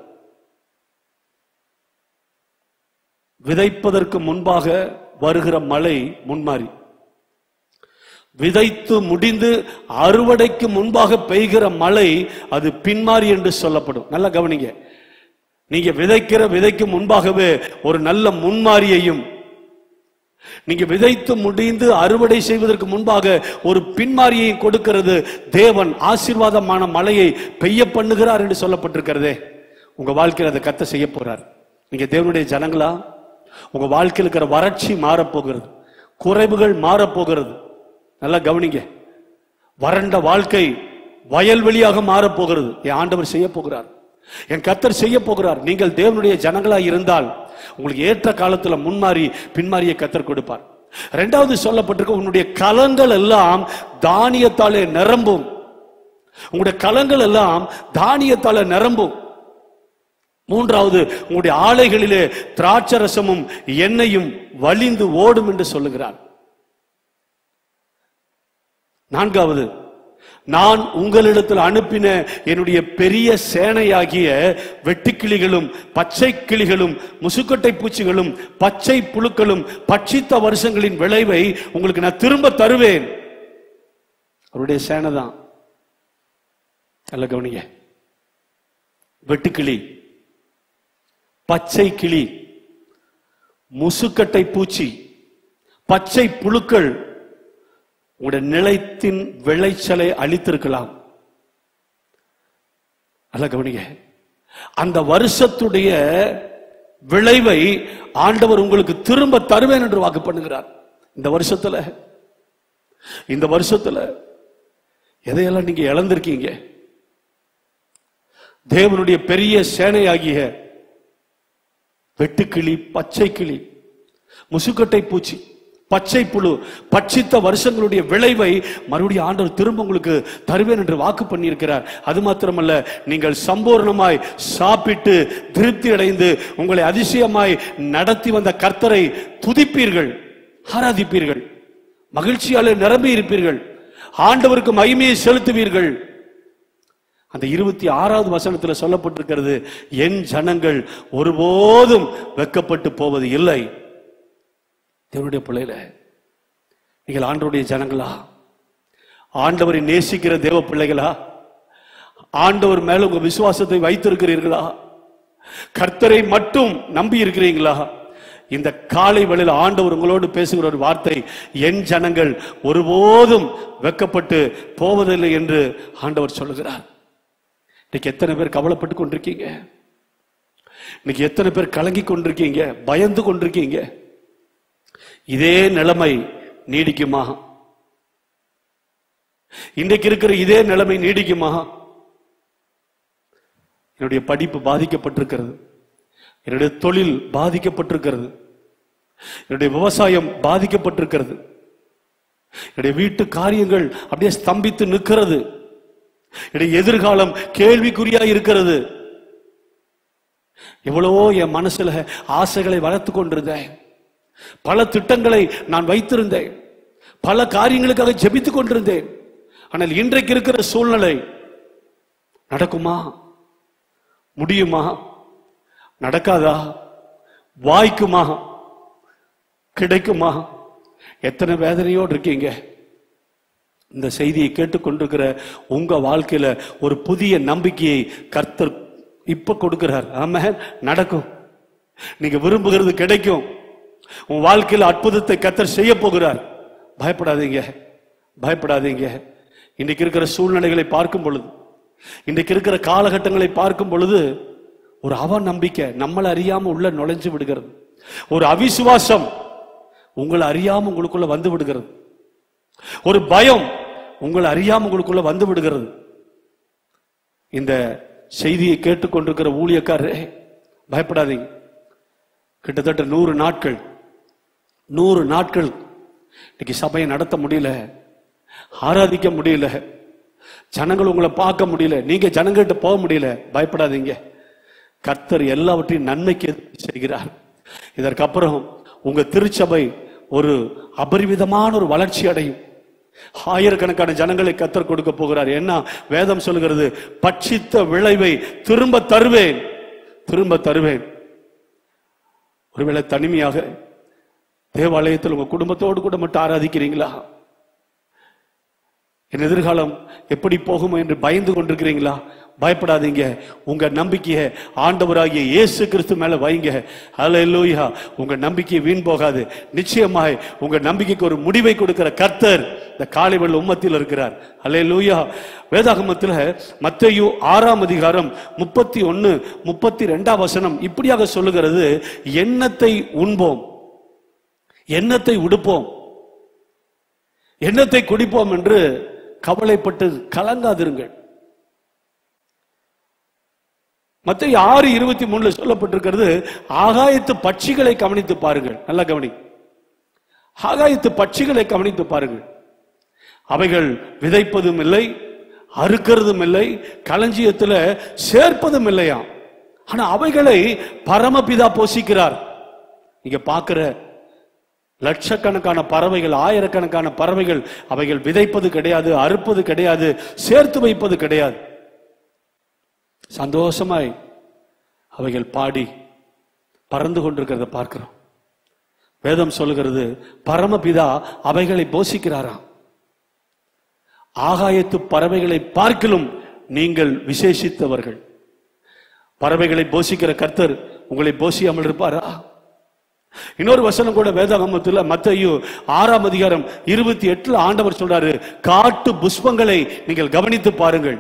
விதைப்பதற்கு முன்பாக வருகிற மழை முன்மாரி, விதைத்து முடிந்து அறுவடைக்கு முன்பாக பெய்கிற மழை அது பின்மாரி என்று சொல்லப்படும். நல்லா கவனிங்க, நீங்க விதைக்கிற விதைக்கு முன்பாகவே ஒரு நல்ல முன்மாரியையும், நீங்க விதைத்து முடிந்து அறுவடை செய்வதற்கு முன்பாக ஒரு பின்மாரியை கொடுக்கிறது தேவன். ஆசீர்வாதமான மழையை பெய்ய பண்ணுகிறார் என்று சொல்லப்பட்டிருக்கிறதே. உங்க வாழ்க்கையில் அதை கத்த செய்ய போறார். நீங்க தேவனுடைய ஜனங்களா, உங்க வாழ்க்கையில் இருக்கிற வறட்சி மாறப்போகிறது, குறைவுகள் மாறப்போகிறது. நல்லா கவனிங்க, வறண்ட வாழ்க்கை வயல்வெளியாக மாறப்போகிறது. என் ஆண்டவர் செய்ய போகிறார், என் கர்த்தர் செய்ய போகிறார். நீங்கள் தேவனுடைய ஜனங்களா இருந்தால் உங்களுக்கு ஏற்ற காலத்துல முன்மாறி பின்மாரியை கர்த்தர் கொடுப்பார். இரண்டாவது சொல்லப்பட்டிருக்க, உன்னுடைய கலங்கள் எல்லாம் தானியத்தாலே நிரம்பும். உங்களுடைய கலங்கள் எல்லாம் தானியத்தாலே நிரம்பும். மூன்றாவது, உங்களுடைய ஆலைகளிலே திராட்சரசமும் எண்ணெயும் வழிந்து ஓடும் என்று சொல்லுகிறார். நான்காவது, நான் உங்களிடத்தில் அனுப்பின என்னுடைய பெரிய சேனையாகிய வெட்டுக்கிளிகளும் பச்சை கிளிகளும் முசுக்கட்டை பூச்சிகளும் பச்சை புழுக்களும் பட்சித்த வருஷங்களின் விளைவை உங்களுக்கு நான் திரும்ப தருவேன். அவருடைய சேனை தான். நல்ல கவனிங்க, வெட்டுக்கிளி, பச்சை கிளி, முசுக்கட்டை பூச்சி, பச்சை புழுக்கள் உங்களுடைய நிலத்தின் விளைச்சலை அழித்திருக்கலாம். அல்ல கவனிங்க, அந்த வருஷத்துடைய விளைவை ஆண்டவர் உங்களுக்கு திரும்ப தருவேன் என்று வாக்கு பண்ணுகிறார். இந்த வருஷத்துல இந்த வருஷத்துல எதையெல்லாம் நீங்க இழந்திருக்கீங்க? தேவனுடைய பெரிய சேனையாகிய வெட்டுக்கிளி, பச்சை கிளி, முசுக்கட்டை பூச்சி, பச்சை புழு பட்சித்த வருஷங்களுடைய விளைவை மறுபடியும் ஆண்டவர் திரும்ப உங்களுக்கு தருவேன் என்று வாக்கு பண்ணியிருக்கிறார். அது மாத்திரமல்ல, நீங்கள் சம்பூர்ணமாய் சாப்பிட்டு திருப்தி அடைந்து உங்களை அதிசயமாய் நடத்தி வந்த கர்த்தரை துதிப்பீர்கள், ஆராதிப்பீர்கள், மகிழ்ச்சியாலே நிரம்பி இருப்பீர்கள், ஆண்டவருக்கு மகிமையை செலுத்துவீர்கள். அந்த இருபத்தி ஆறாவது வசனத்தில் சொல்லப்பட்டிருக்கிறது, என் ஜனங்கள் ஒருபோதும் வெட்கப்பட்டு போவது இல்லை. தேவனுடைய பிள்ளைகள, நீங்கள் ஆண்டவருடைய ஜனங்களா? ஆண்டவரை நேசிக்கிற தேவ பிள்ளைகளா? ஆண்டவர் மேல உங்க விசுவாசத்தை வைத்திருக்கிறீர்களா? கர்த்தரை மட்டும் நம்பி இருக்கிறீங்களா? இந்த காலை வேளையில் ஆண்டவர் உங்களோடு பேசுகிற ஒரு வார்த்தை, என் ஜனங்கள் ஒருபோதும் வெட்கப்பட்டு போவதில்லை என்று ஆண்டவர் சொல்லுகிறார். இன்னைக்கு எத்தனை பேர் கவலைப்பட்டு கொண்டிருக்கீங்க? இன்னைக்கு எத்தனை பேர் கலங்கி கொண்டிருக்கீங்க, பயந்து கொண்டிருக்கீங்க? இதே நிலைமை நீடிக்குமா? இன்றைக்கு இருக்கிற இதே நிலைமை நீடிக்குமா? என்னுடைய படிப்பு பாதிக்கப்பட்டிருக்கிறது, என்னுடைய தொழில் பாதிக்கப்பட்டிருக்கிறது, என்னுடைய விவசாயம் பாதிக்கப்பட்டிருக்கிறது, என்னுடைய வீட்டு காரியங்கள் அப்படியே ஸ்தம்பித்து நிற்கிறது, என்னுடைய எதிர்காலம் கேள்விக்குறியா இருக்கிறது. எவ்வளவோ என் மனசுல ஆசைகளை வளர்த்து கொண்டிருந்தேன், பல திட்டங்களை நான் வைத்திருந்தேன், பல காரியங்களுக்காக ஜெபித்துக் கொண்டிருந்தேன். ஆனால் இன்றைக்கு இருக்கிற சூழ்நிலை நடக்குமா? முடியுமா? நடக்காதா? வாய்க்குமா? கிடைக்குமா? எத்தனை வேதனையோடு இருக்கீங்க? இந்த செய்தியை கேட்டுக்கொண்டிருக்கிற உங்க வாழ்க்கையில ஒரு புதிய நம்பிக்கையை கர்த்தர் இப்ப கொடுக்கிறார். ஆமென். நடக்கும். நீங்க விரும்புகிறது கிடைக்கும். உன் வாழ்க்கையில் அற்புதத்தை கர்த்தர் செய்ய போகிறார். பயப்படாதீங்க, பயப்படாதீங்க. இன்னைக்கு இருக்கிற சூழ்நிலைகளை பார்க்கும் பொழுது, இன்னைக்கு இருக்கிற காலகட்டங்களை பார்க்கும் பொழுது ஒரு அவ நம்பிக்கை நம்மளை அறியாம உள்ள நுழைஞ்சு விடுகிறது. ஒரு அவிசுவாசம் உங்களை அறியாம உங்களுக்குள்ள வந்து விடுகிறது. ஒரு பயம் உங்களை அறியாம உங்களுக்குள்ள வந்து விடுகிறது. இந்த செய்தியை கேட்டுக்கொண்டிருக்கிற ஊழியக்காரரே, பயப்படாதீங்க. கிட்டத்தட்ட நூறு நாட்கள் நூறு நாட்கள் இன்னைக்கு சபையை நடத்த முடியல, ஆராதிக்க முடியல, ஜனங்கள் உங்களை பார்க்க முடியல, நீங்க ஜனங்கிட்ட போக முடியல. பயப்படாதீங்க, கர்த்தர் எல்லாவற்றையும் நன்மைக்கு செய்கிறார். இதற்கப்புறம் உங்க திருச்சபை ஒரு அபரிவிதமான ஒரு வளர்ச்சி அடையும். ஆயிரக்கணக்கான ஜனங்களை கர்த்தர் கொடுக்க போகிறார். என்ன வேதம் சொல்கிறது? பட்சித்த விளைவை திரும்ப தருவேன், திரும்ப தருவேன். ஒருவேளை தனிமையாக தேவாலயத்தில் உங்க குடும்பத்தோடு கூட மட்டும் ஆராதிக்கிறீங்களா? என் எதிர்காலம் எப்படி போகுமோ என்று பயந்து கொண்டிருக்கிறீங்களா? பயப்படாதீங்க. உங்க நம்பிக்கையை ஆண்டவராகிய இயேசு கிறிஸ்து மேல வைங்க. ஹல்லேலூயா. உங்க நம்பிக்கை வீண் போகாது. நிச்சயமாய் உங்க நம்பிக்கைக்கு ஒரு முடிவை கொடுக்கிற கர்த்தர் இந்த காலை வேளை உம்மத்தில் இருக்கிறார். ஹல்லேலூயா. வேதாகமத்தில் மத்தேயு ஆறாம் அதிகாரம் முப்பத்தி ஒன்னு முப்பத்தி ரெண்டாம் வசனம் இப்படியாக சொல்லுகிறது, எண்ணத்தை உண்போம், எண்ணத்தை உடுப்போம், எண்ணத்தை குடிப்போம் என்று கவலைப்பட்டு கலங்காதிருங்கள். மத்தேயு ஆறு இருபத்தி மூணுல சொல்லப்பட்டிருக்கிறது, ஆகாயத்து பட்சிகளை கவனித்து பாருங்கள். நல்லா கவனி. ஆகாயத்து பட்சிகளை கவனித்து பாருங்கள். அவைகள் விதைப்பதும் இல்லை, அறுக்கிறதும் இல்லை, களஞ்சியத்தில் சேர்ப்பதும் இல்லையா, ஆனா அவைகளை பரமபிதா போஷிக்கிறார். நீங்க பார்க்கிற லட்சக்கணக்கான பறவைகள், ஆயிரக்கணக்கான பறவைகள், அவைகள் விதைப்பது கிடையாது, அறுப்பது கிடையாது, சேர்த்து வைப்பது கிடையாது. சந்தோஷமாய் அவைகள் பாடி பறந்து கொண்டிருக்கிறத பார்க்கிறோம். வேதம் சொல்லுகிறது, பரமபிதா அவைகளை போஷிக்கிறாராம். ஆகாயத்து பறவைகளை பார்க்கிலும் நீங்கள் விசேஷித்தவர்கள். பறவைகளை போஷிக்கிற கர்த்தர் உங்களை போஷியாமல் இருப்பாரா? இன்னொரு வசனம் கூட வேதாகமத்தில் மத்தேயு ஆறாம் அதிகாரம் இருபத்தி எட்டுல ஆண்டவர் சொல்றாரு, காட்டு புஷ்பங்களை நீங்கள் கவனித்து பாருங்கள்,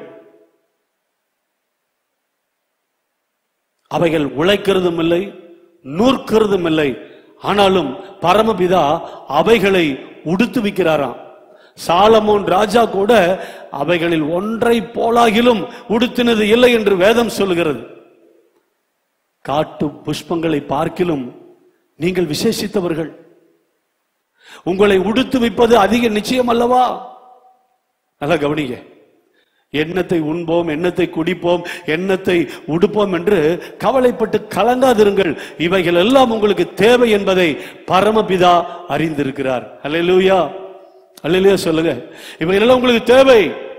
அவைகள் உழைக்கிறதும் இல்லை, நூற்கிறதும் இல்லை, ஆனாலும் பரமபிதா அவைகளை உடுத்துவிக்கிறாராம். சாலமோன் ராஜா கூட அவைகளில் ஒன்றை போலாகிலும் உடுத்தினது இல்லை என்று வேதம் சொல்லுகிறது. காட்டு புஷ்பங்களை பார்க்கிலும் நீங்கள் விசேஷித்தவர்கள். உங்களை உடுத்து வைப்பது அதிக நிச்சயம் அல்லவா? நல்லா கவனிங்க. எண்ணத்தை உண்போம், எண்ணத்தை குடிப்போம், எண்ணத்தை உடுப்போம் என்று கவலைப்பட்டு கலங்காதிருங்கள். இவைகள் எல்லாம் உங்களுக்கு தேவை என்பதை பரமபிதா அறிந்திருக்கிறார். அல்லேலூயா, அல்லேலூயா சொல்லுங்க. இவைகள் எல்லாம் உங்களுக்கு தேவை.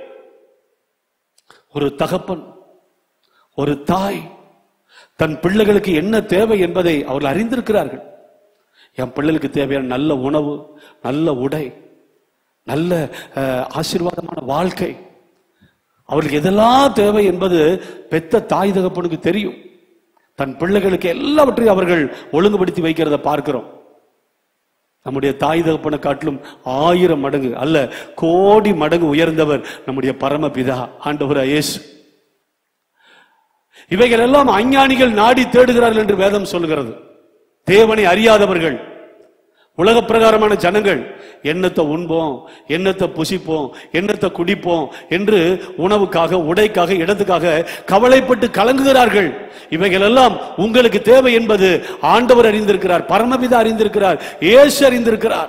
ஒரு தகப்பன், ஒரு தாய் தன் பிள்ளைகளுக்கு என்ன தேவை என்பதை அவர்கள் அறிந்திருக்கிறார்கள். என் பிள்ளைகளுக்கு தேவையான நல்ல உணவு, நல்ல உடை, நல்ல ஆசீர்வாதமான வாழ்க்கை, அவர்களுக்கு எதெல்லாம் தேவை என்பது பெத்த தாய் தகப்பனுக்கு தெரியும். தன் பிள்ளைகளுக்கு எல்லாவற்றையும் அவர்கள் ஒழுங்குபடுத்தி வைக்கிறத பார்க்கிறோம். நம்முடைய தாய் தகப்பனை காட்டிலும் ஆயிரம் மடங்கு அல்ல கோடி மடங்கு உயர்ந்தவர் நம்முடைய பரமபிதா ஆண்டவராகிய இயேசு. இவைகள் எல்லாம் அஞ்ஞானிகள் நாடி தேடுகிறார்கள் என்று வேதம் சொல்கிறது. தேவனை அறியாதவர்கள், உலக பிரகாரமான ஜனங்கள் எண்ணத்தை உண்போம், எண்ணத்தை புசிப்போம், எண்ணத்தை குடிப்போம் என்று உணவுக்காக, உடைக்காக, இடத்துக்காக கவலைப்பட்டு கலங்குகிறார்கள். இவைகள் எல்லாம் உங்களுக்கு தேவை என்பது ஆண்டவர் அறிந்திருக்கிறார், பரமபிதா அறிந்திருக்கிறார், இயேசு அறிந்திருக்கிறார்.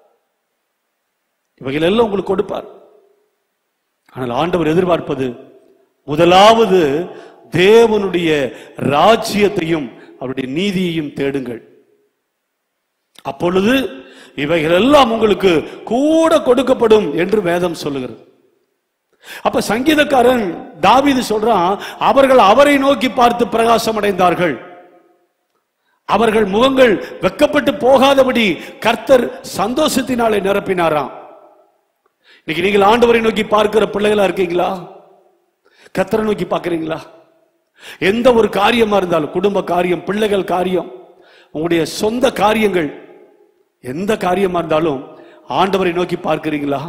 இவைகள் எல்லாம் உங்களுக்கு கொடுப்பார். ஆனால் ஆண்டவர் எதிர்பார்ப்பது முதலாவது தேவனுடைய ராஜ்யத்தையும் அவருடைய நீதியையும் தேடுங்கள். அப்பொழுது இவைகள் எல்லாம் உங்களுக்கு கூட கொடுக்கப்படும் என்று வேதம் சொல்லுகிறது. அப்ப சங்கீதக்காரன் தாவீது சொல்றான், அவர்கள் அவரை நோக்கி பார்த்து பிரகாசம் அடைந்தார்கள், அவர்கள் முகங்கள் வெட்கப்பட்டு போகாதபடி கர்த்தர் சந்தோஷத்தினாலே நிரப்பினாராம். இன்னைக்கு நீங்கள் ஆண்டவரை நோக்கி பார்க்கிற பிள்ளைகளா இருக்கீங்களா? கர்த்தரை நோக்கி பார்க்கிறீங்களா? எந்த ஒரு காரியமா இருந்தாலும், குடும்ப காரியம், பிள்ளைகள் காரியம், உங்களுடைய சொந்த காரியங்கள், எந்த காரியமா இருந்தாலும் ஆண்டவரை நோக்கி பார்க்கிறீங்களா?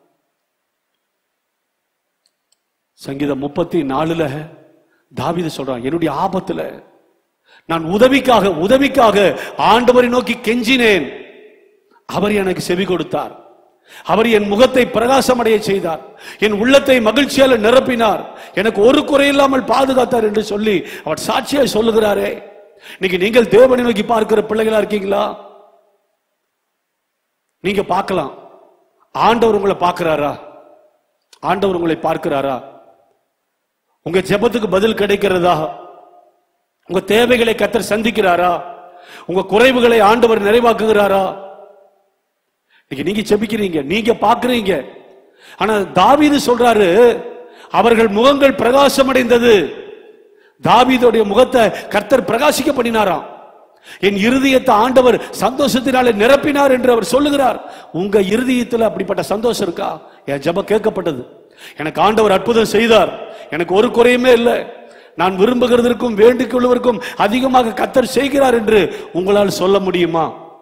சங்கீதம் முப்பத்தி நாலுல தாவீது சொல்றான், என்னுடைய ஆபத்துல நான் உதவிக்காக உதவிக்காக ஆண்டவரை நோக்கி கெஞ்சினேன், அவர் எனக்கு செவி கொடுத்தார், அவர் என் முகத்தை பிரகாசமடைய செய்தார், என் உள்ளத்தை மகிழ்ச்சியால் நிரப்பினார், எனக்கு ஒரு குறையில்லாமல் பாதுகாத்தார் என்று சொல்லி அவர் சாட்சியாய் சொல்லுகிறாரே. இன்னைக்கு நீங்கள் தேவனை நோக்கி பார்க்கிற பிள்ளைகளா இருக்கீங்களா? நீங்க பார்க்கலாம், ஆண்டவர் உங்களை பார்க்கிறாரா? ஆண்டவர் உங்களை பார்க்கிறாரா? உங்க ஜெபத்துக்கு பதில் கிடைக்கிறதா? உங்க தேவைகளை கர்த்தர் சந்திக்கிறாரா? உங்க குறைவுகளை ஆண்டவர் நிறைவாக்குகிறாரா? நீங்க ஜெபிக்கிறீங்க, நீங்க பாக்குறீங்க. ஆனா தாவீது சொல்றாரு, அவர்கள் முகங்கள் பிரகாசம் அடைந்தது. தாவீதுடைய முகத்தை கர்த்தர் பிரகாசிக்க பண்ணினாராம். என் இருதயத்தை ஆண்டவர் சந்தோஷத்தினாலே நிரப்பினார் என்று அவர் சொல்லுகிறார். உங்க இருதயத்தில் அப்படிப்பட்ட சந்தோஷம் இருக்கா? என் ஜெபம் கேட்கப்பட்டது, எனக்கு ஆண்டவர் அற்புதம் செய்தார், எனக்கு ஒரு குறையுமே இல்லை, நான் விரும்புகிறதற்கும் வேண்டிக் கொள்வதற்கும் அதிகமாக கர்த்தர் செய்கிறார் என்று உங்களால் சொல்ல முடியுமா?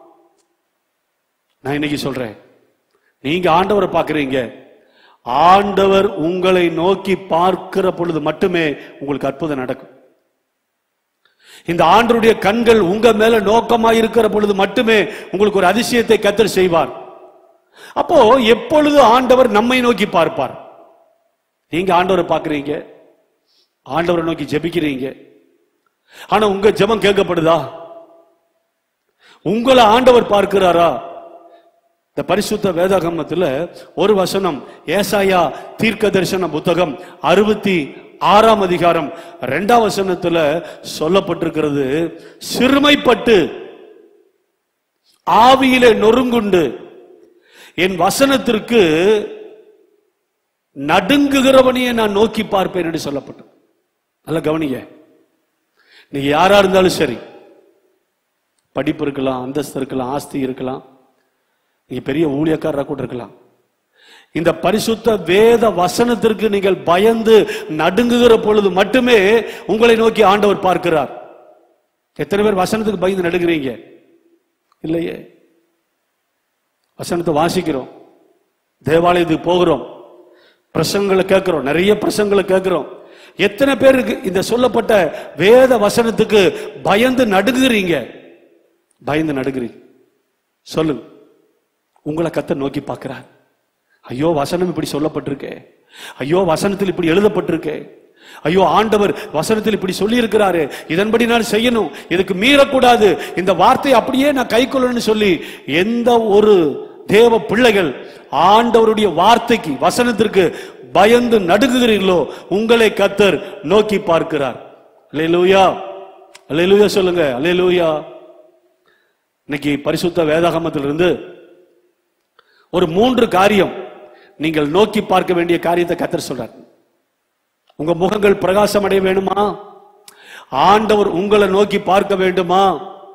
நான் இன்னைக்கு சொல்றேன், நீங்க ஆண்டவரை பார்க்கிறீங்க, ஆண்டவர் உங்களை நோக்கி பார்க்கிற பொழுது மட்டுமே உங்களுக்கு அற்புதம் நடக்கும். இந்த ஆண்டவருடைய கண்கள் உங்க மேல நோக்கமாக இருக்கிற பொழுது மட்டுமே உங்களுக்கு ஒரு அதிசயத்தை கர்த்தர் செய்வார். அப்போ எப்பொழுது ஆண்டவர் நம்மை நோக்கி பார்ப்பார்? நீங்க ஆண்டவரை பார்க்கிறீங்க, ஆண்டவரை நோக்கி ஜெபிக்கிறீங்க, ஆனா உங்க ஜெபம் கேட்கப்படுதா? உங்களை ஆண்டவர் பார்க்கிறாரா? இந்த பரிசுத்த வேதாகமத்தில் ஒரு வசனம், ஏசாயா தீர்க்க தரிசன புத்தகம் அறுபத்தி ஆறாம் அதிகாரம் இரண்டாம் வசனத்துல சொல்லப்பட்டிருக்கிறது, சிறுமைப்பட்டு ஆவியிலே நொறுங்குண்டு என் வசனத்திற்கு நடுங்குகிறவனையே நான் நோக்கி பார்ப்பேன் என்று சொல்லப்பட்டது. நல்ல கவனிங்க, நீங்க யாரா இருந்தாலும் சரி, படிப்பு இருக்கலாம், அந்தஸ்து இருக்கலாம், ஆஸ்தி இருக்கலாம், நீங்க பெரிய ஊழியக்காரராக கூட இருக்கலாம், இந்த பரிசுத்த வேத வசனத்திற்கு நீங்கள் பயந்து நடுங்குகிற பொழுது மட்டுமே உங்களை நோக்கி ஆண்டவர் பார்க்கிறார். எத்தனை பேர் வசனத்துக்கு பயந்து நடுங்குறீங்க? இல்லையே. வசனத்தை வாசிக்கிறோம், தேவாலயத்துக்கு போகிறோம், பிரசங்களை கேட்கிறோம், நிறைய பிரசங்களை கேட்கிறோம். எத்தனை பேருக்கு இந்த சொல்லப்பட்ட வேத வசனத்துக்கு பயந்து நடுங்குறீங்க? பயந்து நடுங்குறீங்க சொல்லுங்க. உங்களை கர்த்தர் நோக்கி பார்க்கிறார். ஐயோ, வசனம் இப்படி சொல்லப்பட்டிருக்கே, ஐயோ வசனத்தில் இப்படி எழுதப்பட்டிருக்கே, ஐயோ ஆண்டவர் வசனத்தில் இப்படி சொல்லி இருக்கிறாரு, இதன்படி நான் செய்யணும், இதுக்கு மீறக்கூடாது, இந்த வார்த்தையை அப்படியே நான் கை கொள்ளணும்னு சொல்லி எந்த ஒரு தேவ பிள்ளைகள் ஆண்டவருடைய வார்த்தைக்கு வசனத்திற்கு பயந்து நடுங்குகிறீர்களோ உங்களை கர்த்தர் நோக்கி பார்க்கிறார். அல்லேலூயா, அல்லேலூயா சொல்லுங்க, அல்லேலூயா. இன்னைக்கு பரிசுத்த வேதாகமத்திலிருந்து ஒரு மூன்று காரியம் நீங்கள் நோக்கி பார்க்க வேண்டிய காரியத்தை கர்த்தர் சொல்றார். உங்க முகங்கள் பிரகாசம் அடைய வேண்டுமா? ஆண்டவர் உங்களை நோக்கி பார்க்க வேண்டுமா?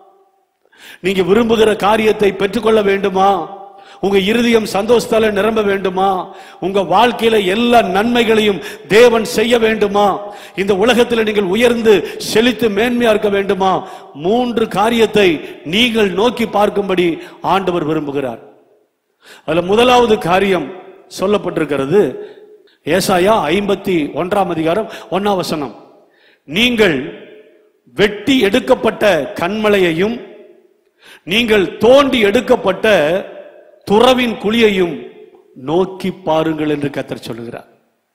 நீங்க விரும்புகிற காரியத்தை பெற்றுக்கொள்ள வேண்டுமா? உங்க இருதயம் சந்தோஷத்தால நிரம்ப வேண்டுமா? உங்க வாழ்க்கையில எல்லா நன்மைகளையும் தேவன் செய்ய வேண்டுமா? இந்த உலகத்தில் நீங்கள் உயர்ந்து செழித்து மேன்மையா இருக்க வேண்டுமா? மூன்று காரியத்தை நீங்கள் நோக்கி பார்க்கும்படி ஆண்டவர் விரும்புகிறார். அதுல முதலாவது காரியம் சொல்லப்பட்டிருக்கிறது, ஏசாயா ஐம்பத்தி ஒன்றாம் அதிகாரம் ஒன்னாம் வசனம், நீங்கள் வெட்டி எடுக்கப்பட்ட கன்மலையையும் நீங்கள் தோண்டி எடுக்கப்பட்ட துறவின் குழியையும் நோக்கி பாருங்கள் என்று கர்த்தர் சொல்லுகிறார்.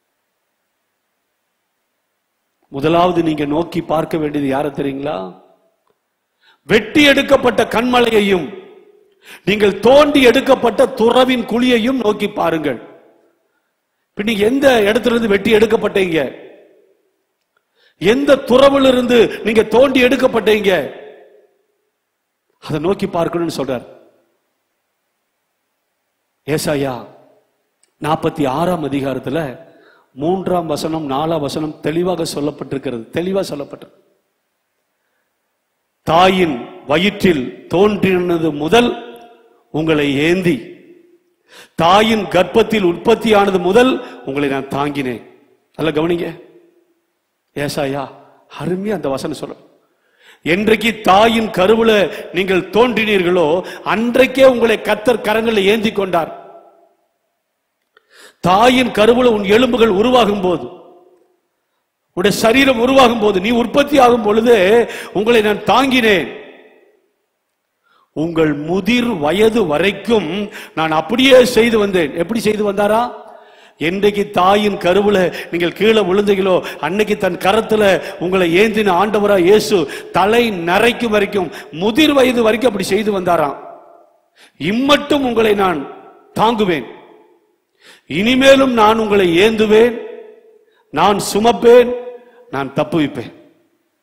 முதலாவது நீங்க நோக்கி பார்க்க வேண்டியது யாரை தெரியுங்களா? வெட்டி எடுக்கப்பட்ட கன்மலையையும் நீங்கள் தோண்டி எடுக்கப்பட்ட துறவின் குழியையும் நோக்கி பாருங்கள். நீங்க எந்த இடத்துல இருந்து வெட்டி எடுக்கப்பட்டீங்க? எந்த துறவுல இருந்து நீங்க தோண்டி எடுக்கப்பட்டீங்க? அதை நோக்கி பார்க்கணும்னு சொல்றார். ஏசாயா நாற்பத்தி ஆறாம் அதிகாரத்துல மூன்றாம் வசனம் நாலாம் வசனம் தெளிவாக சொல்லப்பட்டிருக்கிறது. தெளிவா சொல்லப்பட்டிருக்கு. தாயின் வயிற்றில் தோன்றினது முதல் உங்களை ஏந்தி, தாயின் கர்ப்பத்தில் உற்பத்தியானது முதல் உங்களை நான் தாங்கினேன். நல்ல கவனிங்க, ஏசாயா அருமையா அந்த வசனம் சொல்ல. என்றைக்கு தாயின் கருவுல நீங்கள் தோன்றினீர்களோ அன்றைக்கே உங்களை கர்த்தர் கரங்களில் ஏந்தி கொண்டார். தாயின் கருவுல உன் எலும்புகள் உருவாகும் போது, உடைய சரீரம் உருவாகும் போது, நீ உற்பத்தி ஆகும் பொழுது உங்களை நான் தாங்கினேன். உங்கள் முதிர் வயது வரைக்கும் நான் அப்படியே செய்து வந்தேன். எப்படி செய்து வந்தாரா? என்றைக்கு தாயின் கருவுல நீங்கள் கீழே விழுந்தீங்களோ அன்னைக்கு தன் கரத்துல உங்களை ஏந்தின ஆண்டவரா இயேசு தலை நரைக்கும் வரைக்கும், முதிர் வயது வரைக்கும் அப்படி செய்து வந்தாராம். இம்மட்டும் உங்களை நான் தாங்குவேன், இனிமேலும் நான் உங்களை ஏந்துவேன், நான் சுமப்பேன், நான் தப்புவிப்பேன்.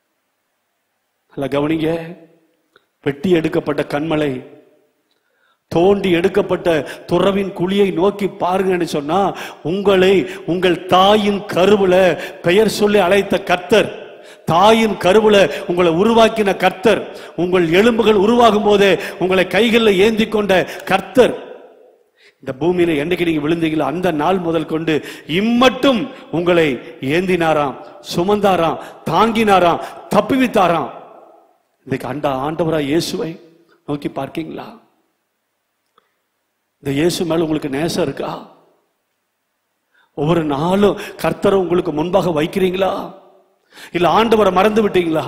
கவனிங்க, வெட்டி எடுக்கப்பட்ட கன்மலை தோண்டி எடுக்கப்பட்ட துறவின் குழியை நோக்கி பாருங்கன்னு சொன்னா, உங்களை உங்கள் தாயின் கருவுல பெயர் சொல்லி அழைத்த கர்த்தர், தாயின் கருவுல உங்களை உருவாக்கின கர்த்தர், உங்கள் எலும்புகள் உருவாகும் போதே உங்களை கைகளில் ஏந்தி கொண்ட கர்த்தர், இந்த பூமியில என்னைக்கு நீங்க விழுந்தீங்களோ அந்த நாள் முதல் கொண்டு இம்மட்டும் உங்களை ஏந்தினாராம், சுமந்தாராம், தாங்கினாராம், தப்புவித்தாராம். இன்னைக்கு அந்த ஆண்டவராய் இயேசுவை நோக்கி பார்க்கீங்களா? இந்த இயேசு மேல உங்களுக்கு நேசம் இருக்கா? ஒவ்வொரு நாளும் கர்த்தரை உங்களுக்கு முன்பாக வைக்கிறீங்களா? இல்ல ஆண்டவரை மறந்து விட்டீங்களா?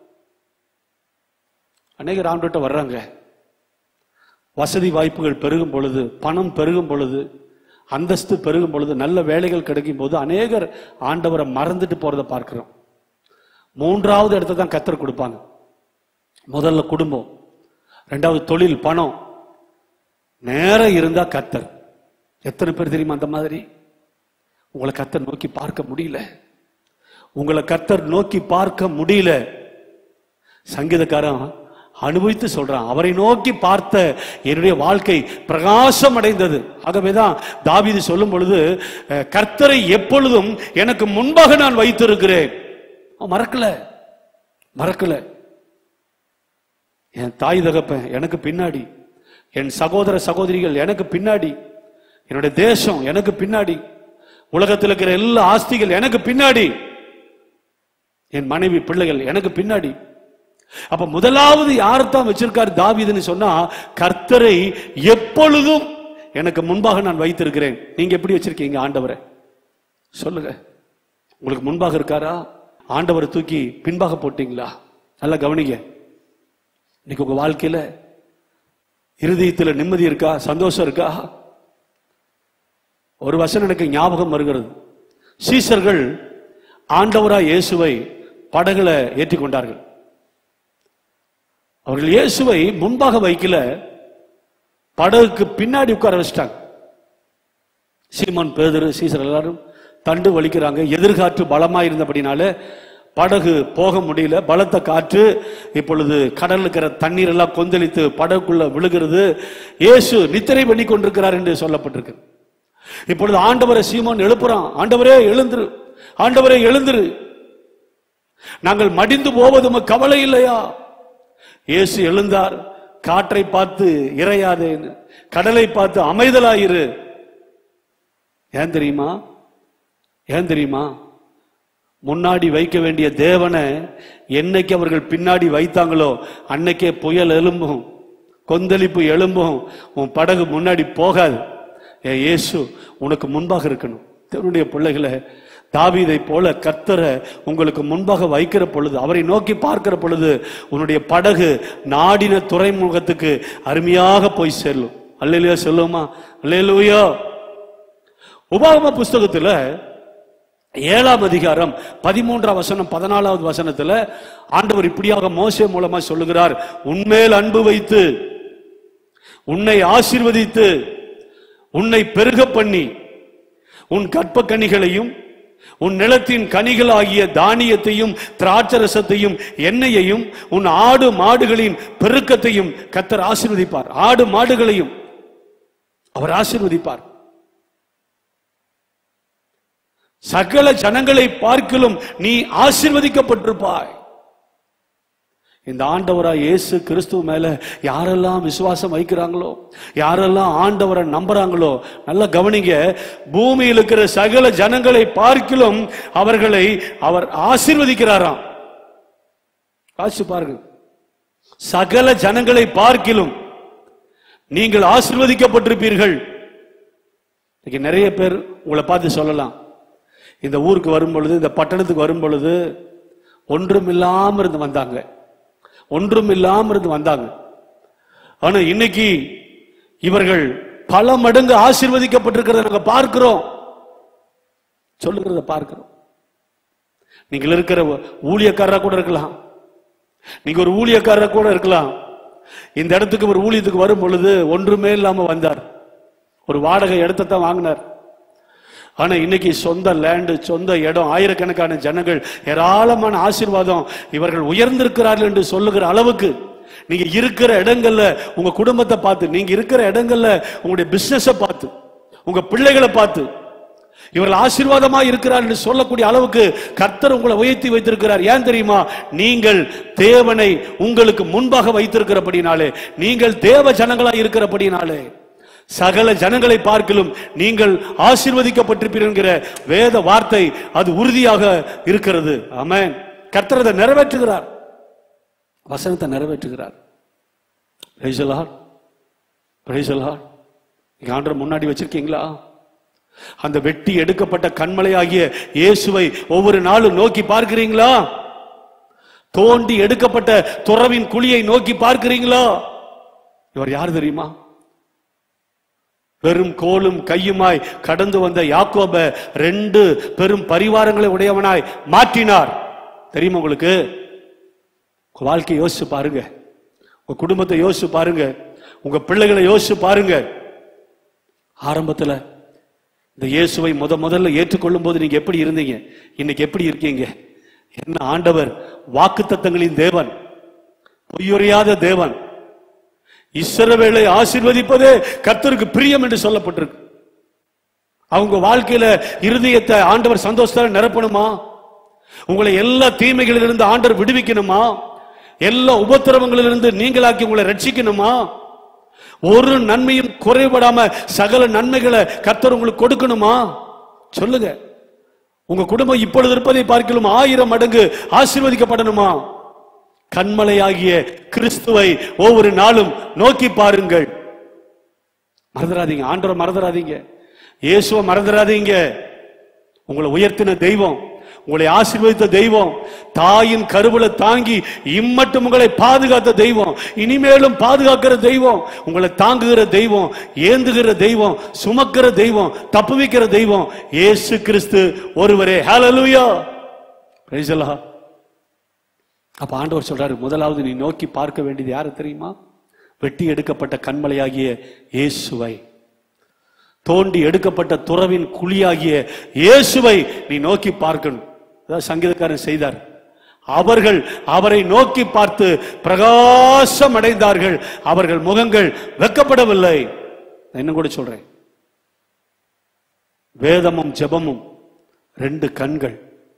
அநேகர் ஆண்டவர்கிட்ட வர்றாங்க, வசதி வாய்ப்புகள் பெருகும் பொழுது, பணம் பெருகும் பொழுது, அந்தஸ்து பெருகும் பொழுது, நல்ல வேலைகள் கிடைக்கும் போது அநேகர் ஆண்டவரை மறந்துட்டு போறதை பார்க்கிறோம். மூன்றாவது இடத்தை தான் கர்த்தர் கொடுப்பாங்க. முதல்ல குடும்பம், ரெண்டாவது தொழில், பணம், நேரம் இருந்தா கர்த்தர். எத்தனை பேர் தெரியுமா அந்த மாதிரி? உங்களை கர்த்தர் நோக்கி பார்க்க முடியல, உங்களை கர்த்தர் நோக்கி பார்க்க முடியல. சங்கீதக்காரன் அனுபவித்து சொல்றான், அவரை நோக்கி பார்த்த என்னுடைய வாழ்க்கை பிரகாசம் அடைந்தது. ஆகவேதான் தாவீது சொல்லும் பொழுது, கர்த்தரை எப்பொழுதும் எனக்கு முன்பாக நான் வைத்திருக்கிறேன். மறக்கல மறக்கல என் தாய் தகப்பன் எனக்கு பின்னாடி, என் சகோதர சகோதரிகள் எனக்கு பின்னாடி, என்னுடைய தேசம் எனக்கு பின்னாடி, உலகத்தில் இருக்கிற எல்லா ஆஸ்திகள் எனக்கு பின்னாடி, என் மனைவி பிள்ளைகள் எனக்கு பின்னாடி. அப்ப முதலாவது யாரைத்தான் வச்சிருக்காரு தாவீதுன்னு சொன்னா, கர்த்தரை எப்பொழுதும் எனக்கு முன்பாக நான் வைத்திருக்கிறேன். நீங்க எப்படி வச்சிருக்கீங்க ஆண்டவரை? சொல்லுங்க. உங்களுக்கு முன்பாக இருக்காரா? ஆண்டவரை தூக்கி பின்பாக போட்டீங்களா? நல்லா கவனிங்க. இன்னைக்கு உங்க வாழ்க்கையில இருதயத்தில் நிம்மதி இருக்கா? சந்தோஷம் இருக்கா? ஒரு வசனம் எனக்கு ஞாபகம் வருகிறது. சீசர்கள் ஆண்டவராய் இயேசுவை படகுல ஏற்றி கொண்டார்கள். அவர்கள் இயேசுவை முன்பாக வைக்கல, படகுக்கு பின்னாடி உட்கார வச்சிட்டாங்க. சீமோன், பேதுரு, சீசர் எல்லாரும் தண்டு வலிக்கிறாங்க. எதிர்காற்று பலமா இருந்தபடினால படகு போக முடியல. பலத்த காற்று இப்பொழுது கடல் இருக்கிற தண்ணீர் எல்லாம் கொந்தளித்து படகுக்குள்ள விழுகிறது. இயேசு நித்திரை பண்ணி கொண்டிருக்கிறார் என்று சொல்லப்பட்டிருக்கு. இப்பொழுது ஆண்டவரை சீமோன் எழுப்புறான், ஆண்டவரே எழுந்துரு, ஆண்டவரே எழுந்துரு, நாங்கள் மடிந்து போவது உமக்கு கவலை இல்லையா? இயேசு எழுந்தார். காற்றை பார்த்து இறையாதேன்னு, கடலை பார்த்து அமைதலாயிரு. ஏன் தெரியுமா? ஏன் தெரியுமா? முன்னாடி வைக்க வேண்டிய தேவனை என்னைக்கு அவர்கள் பின்னாடி வைத்தாங்களோ அன்னைக்கே புயல் எழும்பும், கொந்தளிப்பு எழும்பும், உன் படகு முன்னாடி போகாது. ஏ இயேசு உனக்கு முன்பாக இருக்கணும். தேவனுடைய பிள்ளைகளை, தாவீதை போல கர்த்தரை உங்களுக்கு முன்பாக வைக்கிற பொழுது, அவரை நோக்கி பார்க்கிற பொழுது, உன்னுடைய படகு நாடின துறைமுகத்துக்கு அருமையாக போய் செல்லும். அல்லேலூயா சொல்லுமா? அல்லேலூயா. உபாகம புஸ்தகத்துல ஏழாம் அதிகாரம் பதிமூன்றாம் வசனம் பதினாலாவது வசனத்துல ஆண்டவர் இப்படியாக மோசே மூலமா சொல்லுகிறார், உன்மேல் அன்பு வைத்து உன்னை ஆசீர்வதித்து உன்னை பெருக பண்ணி உன் கற்ப கனிகளையும் உன் நிலத்தின் கனிகள் ஆகிய தானியத்தையும் திராட்சரசத்தையும் எண்ணெயையும் உன் ஆடு மாடுகளின் பெருக்கத்தையும் கர்த்தர் ஆசீர்வதிப்பார். ஆடு மாடுகளையும் அவர் ஆசீர்வதிப்பார். சகல ஜனங்களை பார்க்கிலும் நீ ஆசீர்வதிக்கப்பட்டிருப்பாய். இந்த ஆண்டவராய் இயேசு கிறிஸ்துவ மேல யாரெல்லாம் விசுவாசம் வைக்கிறாங்களோ, யாரெல்லாம் ஆண்டவரை நம்புறாங்களோ, நல்ல கவனிங்க, பூமியில் இருக்கிற சகல ஜனங்களை பார்க்கிலும் அவர்களை அவர் ஆசீர்வதிக்கிறாராம். காசு பாருங்க, சகல ஜனங்களை பார்க்கிலும் நீங்கள் ஆசீர்வதிக்கப்பட்டிருப்பீர்கள். நிறைய பேர் உங்களை பார்த்து சொல்லலாம், இந்த ஊருக்கு வரும் பொழுது, இந்த பட்டணத்துக்கு வரும் பொழுது ஒன்றும் இல்லாம இருந்து வந்தாங்க, ஒன்றும் இல்லாம இருந்து வந்தாங்க. ஆனா இன்னைக்கு இவர்கள் பல மடங்கு ஆசீர்வதிக்கப்பட்டிருக்கிறத நாங்க பார்க்கிறோம், சொல்லுகிறத பார்க்கிறோம். நீங்கள் இருக்கிற ஊழியக்காரரா கூட இருக்கலாம், நீங்க ஒரு ஊழியக்காரரா கூட இருக்கலாம். இந்த இடத்துக்கு ஒரு ஊழியத்துக்கு வரும் பொழுது ஒன்றுமே இல்லாம வந்தார், ஒரு வாடகை இடத்தான் வாங்கினார். ஆனா இன்னைக்கு சொந்த லேண்டு, சொந்த இடம், ஆயிரக்கணக்கான ஜனங்கள், ஏராளமான ஆசீர்வாதம், இவர்கள் உயர்ந்திருக்கிறார்கள் என்று சொல்லுகிற அளவுக்கு நீங்க இருக்கிற இடங்கள்ல உங்க குடும்பத்தை பார்த்து, நீங்க இருக்கிற இடங்கள்ல உங்களுடைய பிசினஸ பார்த்து, உங்க பிள்ளைகளை பார்த்து இவர்கள் ஆசீர்வாதமா இருக்கிறார் என்று சொல்லக்கூடிய அளவுக்கு கர்த்தர் உங்களை உயர்த்தி வைத்திருக்கிறார். ஏன் தெரியுமா? நீங்கள் தேவனை உங்களுக்கு முன்பாக வைத்திருக்கிறபடினாலே, நீங்கள் தேவ ஜனங்களா இருக்கிறபடினாலே. சகல ஜனங்களை பார்க்கலும் நீங்கள் ஆசீர்வதிக்கப்பட்டிருப்பீர்கள் என்கிற வேத வார்த்தை அது உறுதியாக இருக்கிறது. ஆமென். கர்த்தர் அதை நிறைவேற்றுகிறார், வசனத்தை நிறைவேற்றுகிறார். Praise the Lord, praise the Lord. நீங்க ஆண்டவர் முன்னாடி வச்சிருக்கீங்களா? அந்த வெட்டி எடுக்கப்பட்ட கண்மலையாகிய இயேசுவை ஒவ்வொரு நாளும் நோக்கி பார்க்கிறீங்களா? தோண்டி எடுக்கப்பட்ட துறவின் குழியை நோக்கி பார்க்கிறீங்களா? இவர் யார் தெரியுமா? பெரும் கோலும் கையுமாய் கடந்து வந்த யாக்கோப ரெண்டு பெரும் பரிவாரங்களை உடையவனாய் மாற்றினார். தெரியுமா உங்களுக்கு? வாழ்க்கையை யோசிச்சு பாருங்க, உங்க குடும்பத்தை யோசிச்சு பாருங்க, உங்க பிள்ளைகளை யோசிச்சு பாருங்க. ஆரம்பத்துல இந்த இயேசுவை முத முதல்ல ஏற்றுக்கொள்ளும் போது நீங்க எப்படி இருந்தீங்க? இன்னைக்கு எப்படி இருக்கீங்க? என்ன ஆண்டவர் வாக்குத்தத்தங்களின் தேவன், பொய்யுரையாத தேவன். இஸ்ரவேலை ஆசீர்வதிப்பதே கர்த்தருக்கு பிரியம் என்று சொல்லப்பட்டிருக்கு. அவங்க வாழ்க்கையில இருதயத்தை ஆண்டவர் சந்தோஷத்தால் நிரப்பணுமா? உங்களை எல்லா தீமைகளிலிருந்து ஆண்டவர் விடுவிக்கணுமா? எல்லா உபத்திரவங்களிலிருந்து நீங்களாக்கி உங்களை ரட்சிக்கணுமா? ஒரு நன்மையும் குறைபடாம சகல நன்மைகளை கர்த்தர் உங்களுக்கு கொடுக்கணுமா? சொல்லுங்க. உங்க குடும்பம் இப்பொழுது இருப்பதை பார்க்கலும் ஆயிரம் மடங்கு ஆசீர்வதிக்கப்படணுமா? கண்மலையாகிய கிறிஸ்துவை ஒவ்வொரு நாளும் நோக்கி பாருங்கள். மறந்துடாதீங்க, ஆண்டவரை மறந்துடாதீங்க, இயேசுவை மறந்துடாதீங்க. உங்களை உயர்த்தின தெய்வம், உங்களை ஆசீர்வதித்த தெய்வம், தாயின் கருவுல தாங்கி இம்மட்டும் உங்களை பாதுகாத்த தெய்வம், இனிமேலும் பாதுகாக்கிற தெய்வம், உங்களை தாங்குகிற தெய்வம், ஏந்துகிற தெய்வம், சுமக்கிற தெய்வம், தப்புவிக்கிற தெய்வம் இயேசு கிறிஸ்து ஒருவரே. Hallelujah, praise the Lord. அப்ப ஆண்டவர் சொல்றாரு, முதலாவது நீ நோக்கி பார்க்க வேண்டியது யாரு தெரியுமா? வெட்டி எடுக்கப்பட்ட கண்மலையாகிய இயேசுவை, தோண்டி எடுக்கப்பட்ட துறவின் குழியாகிய இயேசுவை நீ நோக்கி பார்க்கணும். சங்கீதக்காரன் செய்தார். அவர்கள் அவரை நோக்கி பார்த்து பிரகாசம் அடைந்தார்கள், அவர்கள் முகங்கள் வெட்கப்படவில்லை. என்ன கூட சொல்றேன், வேதமும் ஜெபமும் ரெண்டு கண்கள்.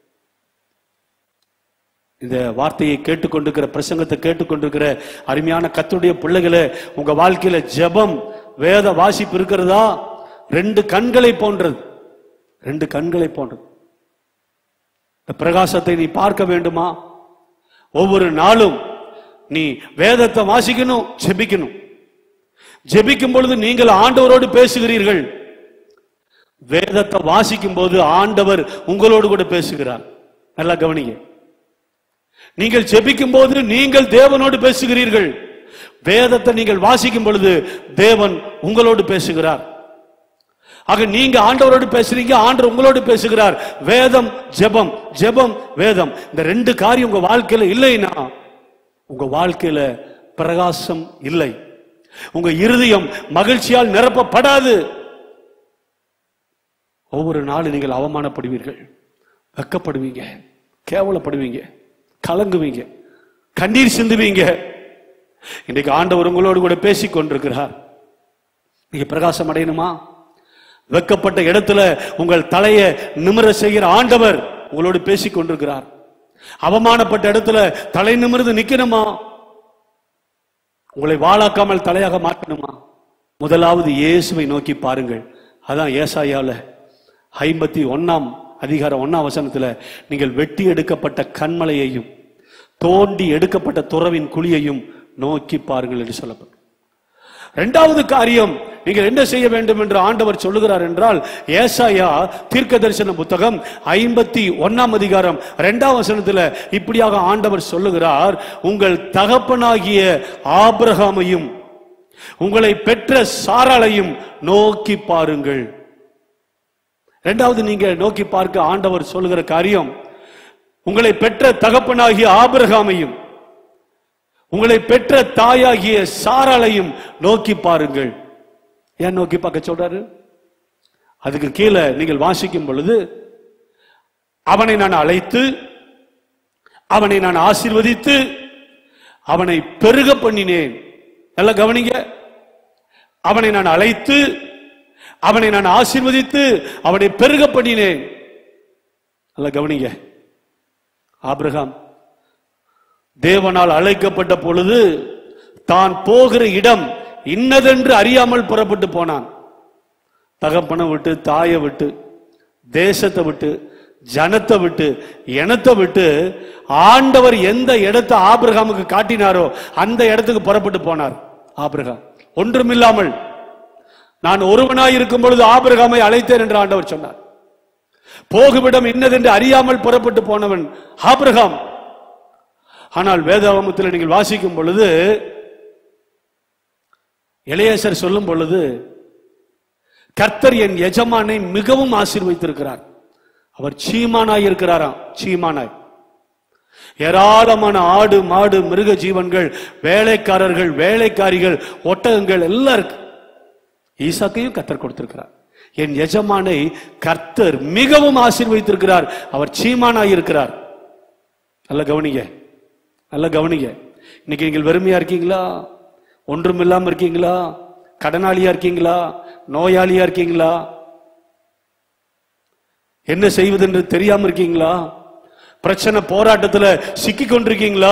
இந்த வார்த்தையை கேட்டுக்கொண்டிருக்கிற, பிரசங்கத்தை கேட்டுக்கொண்டிருக்கிற அருமையான கர்த்தருடைய பிள்ளைகளே, உங்க வாழ்க்கையில ஜெபம் வேத வாசிப்பு இருக்கிறதா? ரெண்டு கண்களை போன்றது, ரெண்டு கண்களை போன்றது. பிரகாசத்தை நீ பார்க்க வேண்டுமா? ஒவ்வொரு நாளும் நீ வேதத்தை வாசிக்கணும், ஜெபிக்கணும். ஜெபிக்கும் பொழுது நீங்கள் ஆண்டவரோடு பேசுகிறீர்கள். வேதத்தை வாசிக்கும் போது ஆண்டவர் உங்களோடு கூட பேசுகிறார். நல்லா கவனிங்க. நீங்கள் ஜெபிக்கும் போது நீங்கள் தேவனோடு பேசுகிறீர்கள். வேதத்தை நீங்கள் வாசிக்கும் பொழுது தேவன் உங்களோடு பேசுகிறார். ஆக நீங்க ஆண்டவரோடு பேசுறீங்க, ஆண்டவர் உங்களோடு பேசுகிறார். வேதம் ஜெபம், ஜெபம் வேதம், இந்த ரெண்டு காரியம் உங்க வாழ்க்கையில இல்லைன்னா உங்க வாழ்க்கையில பிரகாசம் இல்லை, உங்க இருதயம் மகிழ்ச்சியால் நிரப்பப்படாது. ஒவ்வொரு நாளும் நீங்கள் அவமானப்படுவீர்கள், வெட்கப்படுவீங்க, கேவலப்படுவீங்க, கலங்குவீங்க, கண்ணீர் சிந்துவீங்க. இன்னைக்கு ஆண்டவர் உங்களோடு கூட பேசிக் கொண்டிருக்கிறார். நீங்க பிரகாசம் அடையணுமா? வெட்கப்பட்ட இடத்துல உங்கள் தலையை நிமிர செய்கிற ஆண்டவர் உங்களோடு பேசிக் கொண்டிருக்கிறார். அவமானப்பட்ட இடத்துல தலை நிமிர்ந்து நிக்கணுமா? உங்களை வாழாக்காமல் தலையாக மாற்றணுமா? முதலாவது இயேசுவை நோக்கி பாருங்கள். அதான் ஏசாயால ஐம்பத்தி ஒன்னாம் அதிகாரம் ஒன்னாம் வசனத்துல, நீங்கள் வெட்டி எடுக்கப்பட்ட கண்மலையையும் தோண்டி எடுக்கப்பட்ட துறவின் குழியையும் நோக்கி பாருங்கள் என்று சொல்லப்படும். இரண்டாவது காரியம் நீங்கள் என்ன செய்ய வேண்டும் என்று ஆண்டவர் சொல்லுகிறார் என்றால், ஏசாயா தீர்க்க தரிசன புத்தகம் ஐம்பத்தி ஒன்னாம் அதிகாரம் இரண்டாம் வசனத்துல இப்படியாக ஆண்டவர் சொல்லுகிறார், உங்கள் தகப்பனாகிய ஆபிரகாமையும் உங்களை பெற்ற சாராளையும் நோக்கி பாருங்கள். இரண்டாவது நீங்க நோக்கி பார்க்க ஆண்டவர் சொல்லுகிற காரியம், உங்களை பெற்ற தகப்பனாகிய ஆபிரகாமையும் உங்களை பெற்ற தாயாகிய சாராளையும் நோக்கி பாருங்கள். ஏன் நோக்கி பார்க்க சொல்றாரு? அதுக்கு கீழே நீங்கள் வாசிக்கும் பொழுது, அவனை நான் அழைத்து, அவனை நான் ஆசீர்வதித்து, அவனை பெருக பண்ணினேன். நல்ல கவனிங்க, அவனை நான் அழைத்து அவனை நான் ஆசீர்வதித்து அவனை பெருக பண்ணினேன். நல்ல கவனிங்க, ஆபிரகாம் தேவனால் அழைக்கப்பட்ட பொழுது தான் போகிற இடம் இன்னதென்று அறியாமல் புறப்பட்டு போனான். தகப்பனை விட்டு, தாயை விட்டு, தேசத்தை விட்டு, ஜனத்தை விட்டு, இனத்தை விட்டு ஆண்டவர் எந்த இடத்தை ஆபிரகாமுக்கு காட்டினாரோ அந்த இடத்துக்கு புறப்பட்டு போனார். ஆபிரகாம் ஒன்றுமில்லாமல், நான் ஒருவனாய் இருக்கும் பொழுது ஆபிரகாமை அழைத்தேன் என்று ஆண்டவர் சொன்னார். போகுமிடம் இன்னதென்று அறியாமல் புறப்பட்டு போனவன் ஆபிரகாம். ஆனால் வேதாகமத்தில் நீங்கள் வாசிக்கும் பொழுது எலியேசர் சொல்லும் பொழுது, கர்த்தர் என் எஜமானை மிகவும் ஆசீர்வதித்திருக்கிறார். அவர் சீமானாய் இருக்கிறாராம். சீமானாய் ஏராளமான ஆடு மாடு மிருக ஜீவன்கள், வேலைக்காரர்கள், வேலைக்காரிகள், ஒட்டகங்கள் எல்லாம் இருக்கு. ஈசாக்கையும் கர்த்தர் கொடுத்திருக்கிறார். என் எஜமானை கர்த்தர் மிகவும் ஆசீர்வதித்திருக்கிறார். அவர் சீமானாய் இருக்கிறார். நல்ல கவனிங்க, நல்ல கவனிங்க. இன்னைக்கு நீங்கள் வெறுமையா இருக்கீங்களா? ஒன்றும் இல்லாம இருக்கீங்களா? கடனாளியா இருக்கீங்களா? நோயாளியா இருக்கீங்களா? என்ன செய்வது என்று தெரியாம இருக்கீங்களா? பிரச்சனை போராட்டத்தில் சிக்கி கொண்டிருக்கீங்களா?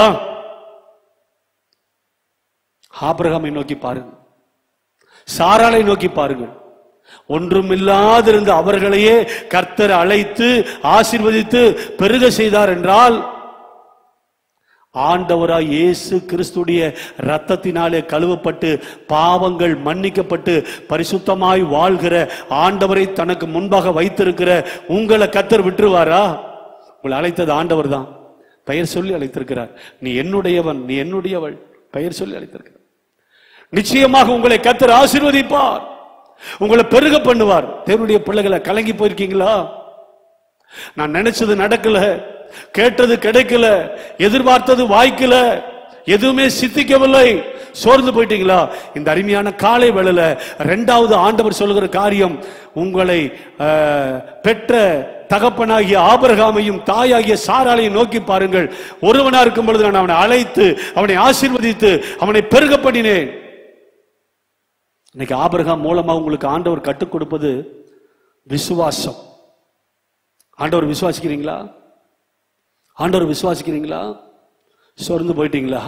ஆபிரகாமை நோக்கி பாருங்கள், சாராளை நோக்கி பாருங்கள். ஒன்றுமில்லாதிருந்த அவர்களையே கர்த்தர் அழைத்து ஆசீர்வதித்து பெருக செய்தார் என்றால், ஆண்டவராய் இயேசு கிறிஸ்துடைய இரத்தத்தினாலே கழுவப்பட்டு பாவங்கள் மன்னிக்கப்பட்டு பரிசுத்தமாய் வாழ்கிற ஆண்டவரை தனக்கு முன்பாக வைத்திருக்கிற உங்களை கர்த்தர் விட்டுருவாரா? உங்களை அழைத்தது ஆண்டவர் தான். பெயர் சொல்லி அழைத்திருக்கிறார். நீ என்னுடையவன், நீ என்னுடையவள், பெயர் சொல்லி அழைத்திருக்கிறார். நிச்சயமாக உங்களை கர்த்தர் ஆசீர்வதிப்பார், உங்களை பெருக பண்ணுவார். தேவனுடைய பிள்ளைகளை, கலங்கி போயிருக்கீங்களா? நான் நினைச்சது நடக்கல, கேட்டது கிடைக்கல, எதிர்பார்த்தது வாய்க்கல, எதுவுமே சித்திக்கவில்லை, சோர்ந்து போயிட்டீங்களா? இந்த அருமையான காலை வேளையில இரண்டாவது ஆண்டவர் சொல்லுகிற காரியம், உங்களை பெற்ற தகப்பனாகிய ஆபிரகாமையும் தாயாகிய சாராளையும் நோக்கி பாருங்கள். ஒருவனா இருக்கும் பொழுது நான் அவனை அழைத்து அவனை ஆசீர்வதித்து அவனை பெருக பண்ணினேன். இன்னைக்கு ஆபிரகாம் மூலமா உங்களுக்கு ஆண்டவர் கற்றுக் கொடுப்பது விசுவாசம். ஆண்டவர் விசுவாசிக்கிறீங்களா? ஆண்டவர் விசுவாசிக்கிறீங்களா? சோர்ந்து போயிட்டீங்களா?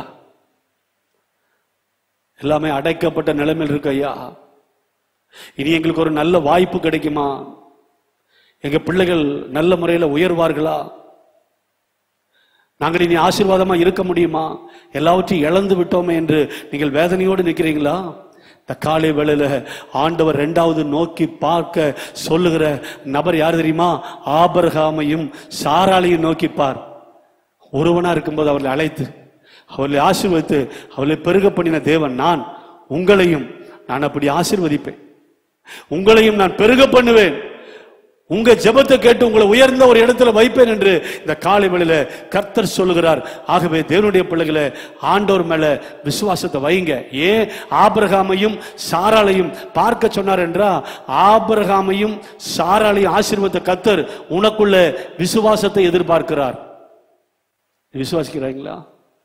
எல்லாமே அடைக்கப்பட்ட நிலைமையில் இருக்கு ஐயா, இனி எங்களுக்கு ஒரு நல்ல வாய்ப்பு கிடைக்குமா? எங்க பிள்ளைகள் நல்ல முறையில் உயர்வார்களா? நாங்கள் இனி ஆசீர்வாதமா இருக்க முடியுமா? எல்லாவற்றையும் இழந்து விட்டோமே என்று நீங்கள் வேதனையோடு நிற்கிறீங்களா? இந்த காலை வேளையில ஆண்டவர் இரண்டாவது நோக்கி பார்க்க சொல்லுகிற நபர் யார் தெரியுமா? ஆபிரகாமையும் சாராளையும் நோக்கிப்பார். ஒருவனா இருக்கும்போது அவர்களை அழைத்து அவர்களை ஆசீர்வதித்து அவர்களை பெருக பண்ணின தேவன் நான். உங்களையும் நான் அப்படி ஆசீர்வதிப்பேன், உங்களையும் நான் பெருக பண்ணுவேன், உங்க ஜெபத்தை கேட்டு உங்களை உயர்ந்த ஒரு இடத்துல வைப்பேன் என்று இந்த காலை வேளையில கர்த்தர் சொல்லுகிறார். ஆகவே தேவனுடைய பிள்ளைகளை, ஆண்டவர் மேல விசுவாசத்தை வைங்க. ஏன் ஆபிரகாமையும் சாராளையும் பார்க்க சொன்னார் என்றா, ஆபிரகாமையும் சாராளையும் ஆசீர்வதித்த கர்த்தர் உனக்குள்ள விசுவாசத்தை எதிர்பார்க்கிறார். விசுவாசிக்கிறாங்களா?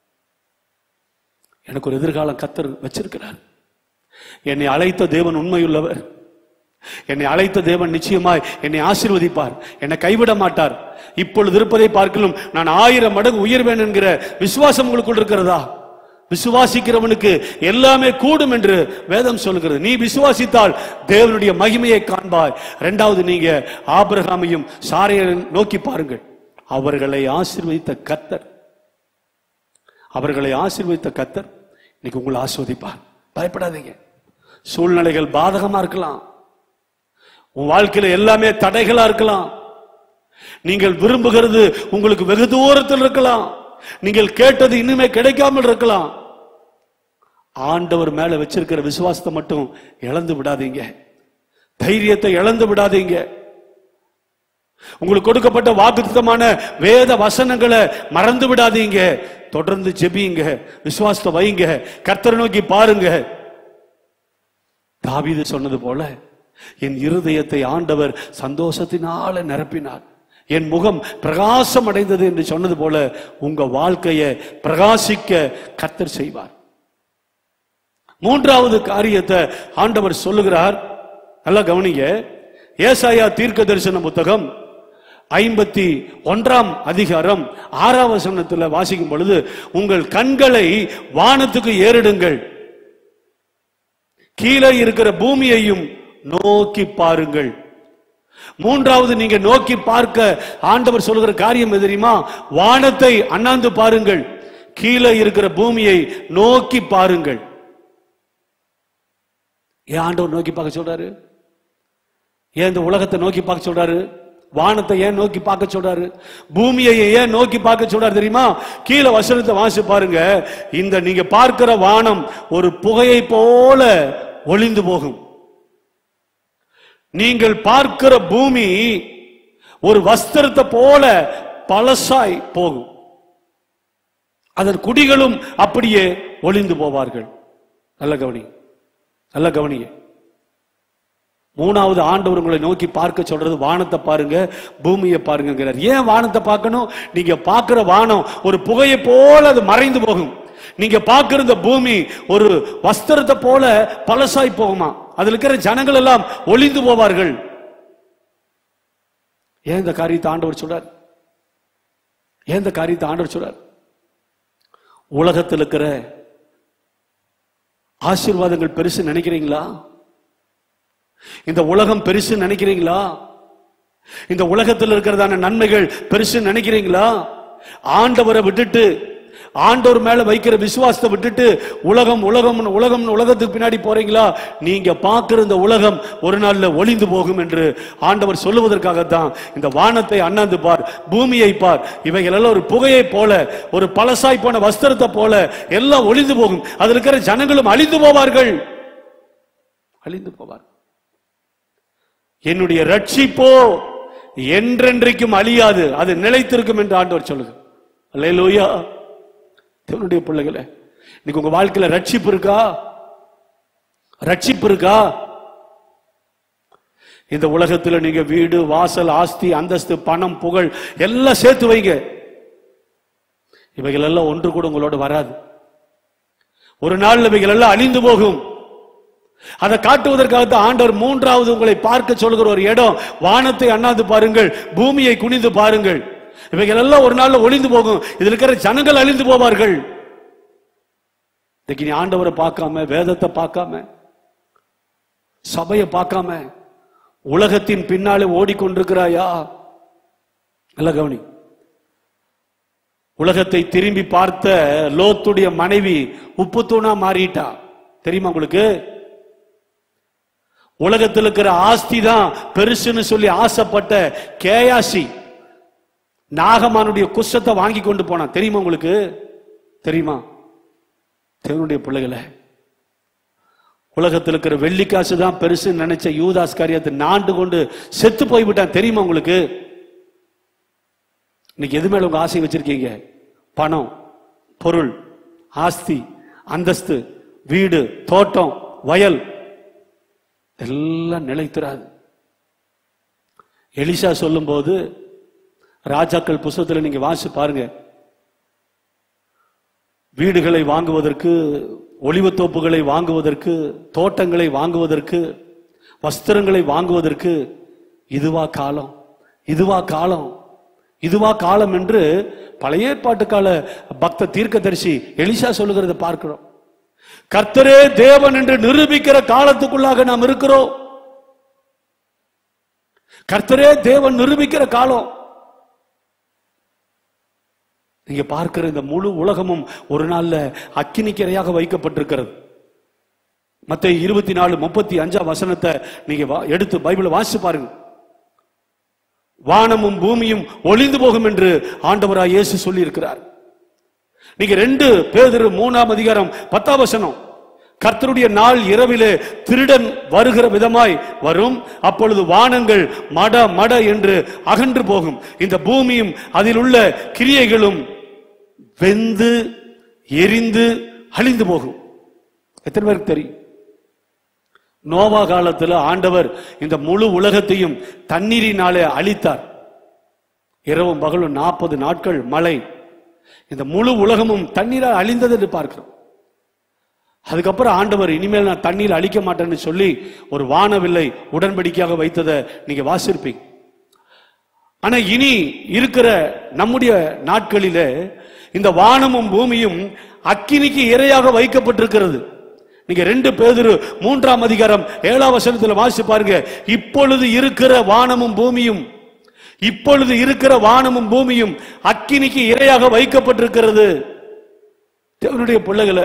எனக்கு ஒரு எதிர்காலம் கர்த்தர் வச்சிருக்கிறார். என்னை அழைத்த தேவன் உண்மையுள்ளவர். என்னை அழைத்த தேவன் நிச்சயமாய் என்னை ஆசீர்வதிப்பார், என்னை கைவிட மாட்டார். இப்பொழுது இருப்பதை பார்க்கலும் நான் ஆயிரம் மடங்கு உயர்வேன் என்கிற விசுவாசம் உங்களுக்குள் இருக்கிறதா? விசுவாசிக்கிறவனுக்கு எல்லாமே கூடும் என்று வேதம் சொல்கிறது. நீ விசுவாசித்தால் தேவனுடைய மகிமையை காண்பாய். இரண்டாவது, நீங்க ஆபிரகாமையும் சாரையும் நோக்கி பாருங்கள். அவர்களை ஆசீர்வதித்த கர்த்தர், அவர்களை ஆசீர்வதித்த கர்த்தர் இன்னைக்கு உங்களை ஆசீர்வதிப்பார். பயப்படாதீங்க. சூழ்நிலைகள் பாதகமா இருக்கலாம், உன் வாழ்க்கையில எல்லாமே தடைகளா இருக்கலாம், நீங்கள் விரும்புகிறது உங்களுக்கு வெகு தூரத்தில் இருக்கலாம், நீங்கள் கேட்டது இன்னுமே கிடைக்காமல் இருக்கலாம். ஆண்டவர் மேல வச்சிருக்கிற விசுவாசத்தை மட்டும் இழந்து விடாதீங்க, தைரியத்தை இழந்து விடாதீங்க. உங்களுக்கு கொடுக்கப்பட்ட வாக்குத்தத்தமான வேத வசனங்களை மறந்து விடாதீங்க. தொடர்ந்து ஜெபிங்க, விசுவாசத்தை வைங்க, கர்த்தரை நோக்கி பாருங்க. தாவீது சொன்னது போல, என் இருதயத்தை ஆண்டவர் சந்தோஷத்தினால நிரப்பினார். என் முகம் பிரகாசம் அடைந்தது என்று சொன்னது போல உங்க வாழ்க்கையை பிரகாசிக்க கர்த்தர் செய்வார். மூன்றாவது காரியத்தை ஆண்டவர் சொல்லுகிறார். நல்லா கவனிங்க. ஏசாயா தீர்க்க தரிசன புத்தகம் ஐம்பத்தி ஒன்றாம் அதிகாரம் ஆறாம் வசனத்தில் வாசிக்கும் பொழுது, உங்கள் கண்களை வானத்துக்கு ஏறிடுங்கள், கீழே இருக்கிற பூமியையும் நோக்கி பாருங்கள். மூன்றாவது நீங்க நோக்கி பார்க்க ஆண்டவர் சொல்லுகிற காரியம் எது தெரியுமா? வானத்தை அண்ணாந்து பாருங்கள், கீழே இருக்கிற பூமியை நோக்கி பாருங்கள். ஏன் ஆண்டவர் நோக்கி பார்க்க சொல்றாரு? ஏன் இந்த உலகத்தை நோக்கி பார்க்க சொல்றாரு? வானத்தை ஏன் நோக்கி பார்க்க சொல்றாரு? பூமியை ஏன் நோக்கி பார்க்க சொல்றாரு தெரியுமா? கீழே வசனத்தை வாசி பாருங்க. இந்த நீங்க பார்க்கிற வானம் ஒரு புகையை போல ஒளிந்து போகும். நீங்கள் பார்க்கிற பூமி ஒரு வஸ்திரத்தை போல பழசாய் போகும். அதன் குடிகளும் அப்படியே ஒளிந்து போவார்கள். நல்ல கவனி, நல்ல கவனிங்க. மூணாவது ஆண்டவர் உங்களை நோக்கி பார்க்க சொல்றது வானத்தை பாருங்க, பூமியை பாருங்க. ஏன் வானத்தை பார்க்கணும்? நீங்க பார்க்கிற வானம் ஒரு புகையை போல அது மறைந்து போகும். நீங்க பார்க்கிற இந்த பூமி ஒரு வஸ்திரத்தை போல பழசாய் போகுமா. அதுல இருக்கிற ஜனங்கள் எல்லாம் ஒளிந்து போவார்கள். ஏன் இந்த காரியத்தை ஆண்டவர் சொல்றார்? ஏன் இந்த காரியத்தை ஆண்டவர் சொல்றார்? உலகத்தில் இருக்கிற ஆசீர்வாதங்கள் பெருசு நினைக்கிறீங்களா? இந்த உலகம் பெருசு நினைக்கிறீங்களா? இந்த உலகத்தில் இருக்கிறதான நன்மைகள் பெருசு நினைக்கிறீங்களா? ஆண்டவரை விட்டுட்டு, ஆண்டவர் மேல வைக்கிற விசுவாசத்தை விட்டுட்டு உலகம் உலகம் உலகம் உலகத்துக்கு பின்னாடி போறீங்களா? நீங்க பார்க்கிற இந்த உலகம் ஒரு நாள்ல ஒளிந்து போகும் என்று ஆண்டவர் சொல்லுவதற்காகத்தான் இந்த வானத்தை அண்ணாந்து பார், பூமியை பார், இவைகள் எல்லாம் ஒரு புகையை போல, ஒரு பழசாய் போன வஸ்திரத்தை போல எல்லாம் ஒளிந்து போகும். அதில் இருக்கிற ஜனங்களும் அழிந்து போவார்கள், அழிந்து போவார். என்னுடைய ரட்சிப்போ என்றென்றைக்கும் அழியாது, அது நிலைத்திருக்கும் என்று ஆண்டவர் சொல்லுது. அல்லேலூயா. தேவனுடைய பிள்ளைகளே, இன்னைக்கு உங்க வாழ்க்கையில ரட்சிப்பு இருக்கா? ரட்சிப்பு இருக்கா? இந்த உலகத்துல நீங்க வீடு, வாசல், ஆஸ்தி, அந்தஸ்து, பணம், புகழ் எல்லாம் சேர்த்து வைங்க. இவைகள் எல்லாம் ஒன்று கூட உங்களோட வராது. ஒரு நாள் இவைகள் எல்லாம் அழிந்து போகும். அதை காட்டுவதற்காக ஆண்டவர் மூன்றாவது உங்களை பார்க்க சொல்கிற ஒரு இடம், வானத்தை அண்ணாந்து பாருங்கள், பூமியை குனிந்து பாருங்கள். இவைகள் எல்லாம் ஒரு நாள்ல ஒளிந்து போகும். இதில் இருக்கிற ஜனங்கள் அழிந்து போவார்கள். இன்னைக்கு நீ ஆண்டவரை பார்க்காம, வேதத்தை பார்க்காம, சபையை பார்க்காம உலகத்தின் பின்னாலே ஓடிக்கொண்டிருக்கிறாயா? நல்ல கவனி. உலகத்தை திரும்பி பார்த்த லோத்துடைய மனைவி உப்பு தூணா மாறிட்டா. தெரியுமா உங்களுக்கு? உலகத்தில் இருக்கிற ஆஸ்தி தான் பெருசுன்னு சொல்லி ஆசைப்பட்ட கேயாசி நாகமானுடைய குஷ்டத்தை வாங்கி கொண்டு போனான். தெரியுமா உங்களுக்கு? தெரியுமா? தேவனுடைய பிள்ளைகளை, உலகத்தில் இருக்கிற வெள்ளிக்காசு தான் பெருசு நினைச்ச யூதாஸ் காரியத்தை நாண்டு கொண்டு செத்து போய்விட்டான். தெரியுமா உங்களுக்கு? இன்னைக்கு எது மேல உங்க ஆசை வச்சிருக்கீங்க? பணம், பொருள், ஆஸ்தி, அந்தஸ்து, வீடு, தோட்டம், வயல் எல்லாம் நிலைத்திராது. எலிசா சொல்லும் போது ராஜாக்கள் புஸ்தகத்தில் நீங்க வாசி பாருங்க. வீடுகளை வாங்குவதற்கு, ஒளிவுத்தோப்புகளை வாங்குவதற்கு, தோட்டங்களை வாங்குவதற்கு, வஸ்திரங்களை வாங்குவதற்கு இதுவா காலம், இதுவா காலம், இதுவா காலம் என்று பழைய ஏற்பாட்டு கால பக்த தீர்க்கதரிசி எலிசா சொல்லுகிறத பார்க்கிறோம். கர்த்தரே தேவன் என்று நிரூபிக்கிற காலத்துக்குள்ளாக நாம் இருக்கிறோம். கர்த்தரே தேவன் நிரூபிக்கிற காலம். நீங்க பார்க்கிற இந்த முழு உலகமும் ஒரு நாள்ல அக்கினிக்கிரையாக வைக்கப்பட்டிருக்கிறது. மத்தேயு இருபத்தி நாலு முப்பத்தி அஞ்சாம் வசனத்தை நீங்க எடுத்து பைபிளை வாசிச்சு பாருங்க. வானமும் பூமியும் ஒளிந்து போகும் என்று ஆண்டவராய் இயேசு சொல்லி இருக்கிறார். நீங்க ரெண்டு பேதுரு மூணாம் அதிகாரம் பத்தாம் வசனம், கர்த்தருடைய நாள் இரவிலே திருடன் வருகிற விதமாய் வரும், அப்பொழுது வானங்கள் மட மட என்று அகன்று போகும், இந்த பூமியும் அதில் உள்ள கிரியைகளும் வெந்து எரிந்து அழிந்து போகும். எத்தனை பேருக்கு தெரியும்? நோவா காலத்தில் ஆண்டவர் இந்த முழு உலகத்தையும் தண்ணீரினாலே அழித்தார். இரவும் பகலும் நாற்பது நாட்கள் மழை. இந்த முழு உலகமும் தண்ணீரால் அழிந்தது என்று பார்க்கிறோம். அதுக்கப்புறம் ஆண்டவர் இனிமேல் நான் தண்ணீர் அழிக்க மாட்டேன்னு சொல்லி ஒரு வானவில்லை உடன்படிக்கையாக வைத்ததை நீங்க வாசிருப்பீங்க. ஆனா இனி இருக்கிற நம்முடைய நாட்களில இந்த வானமும் பூமியும் அக்கினிக்கு இரையாக வைக்கப்பட்டிருக்கிறது. நீங்க ரெண்டு பேதுரு மூன்றாம் அதிகாரம் ஏழாம் வசனத்துல வாசி பாருங்க. இப்பொழுது இருக்கிற வானமும் பூமியும் இப்பொழுது இருக்கிற வானமும் பூமியும் அக்கினிக்கு இரையாக வைக்கப்பட்டிருக்கிறது. தேவனுடைய பிள்ளைகளை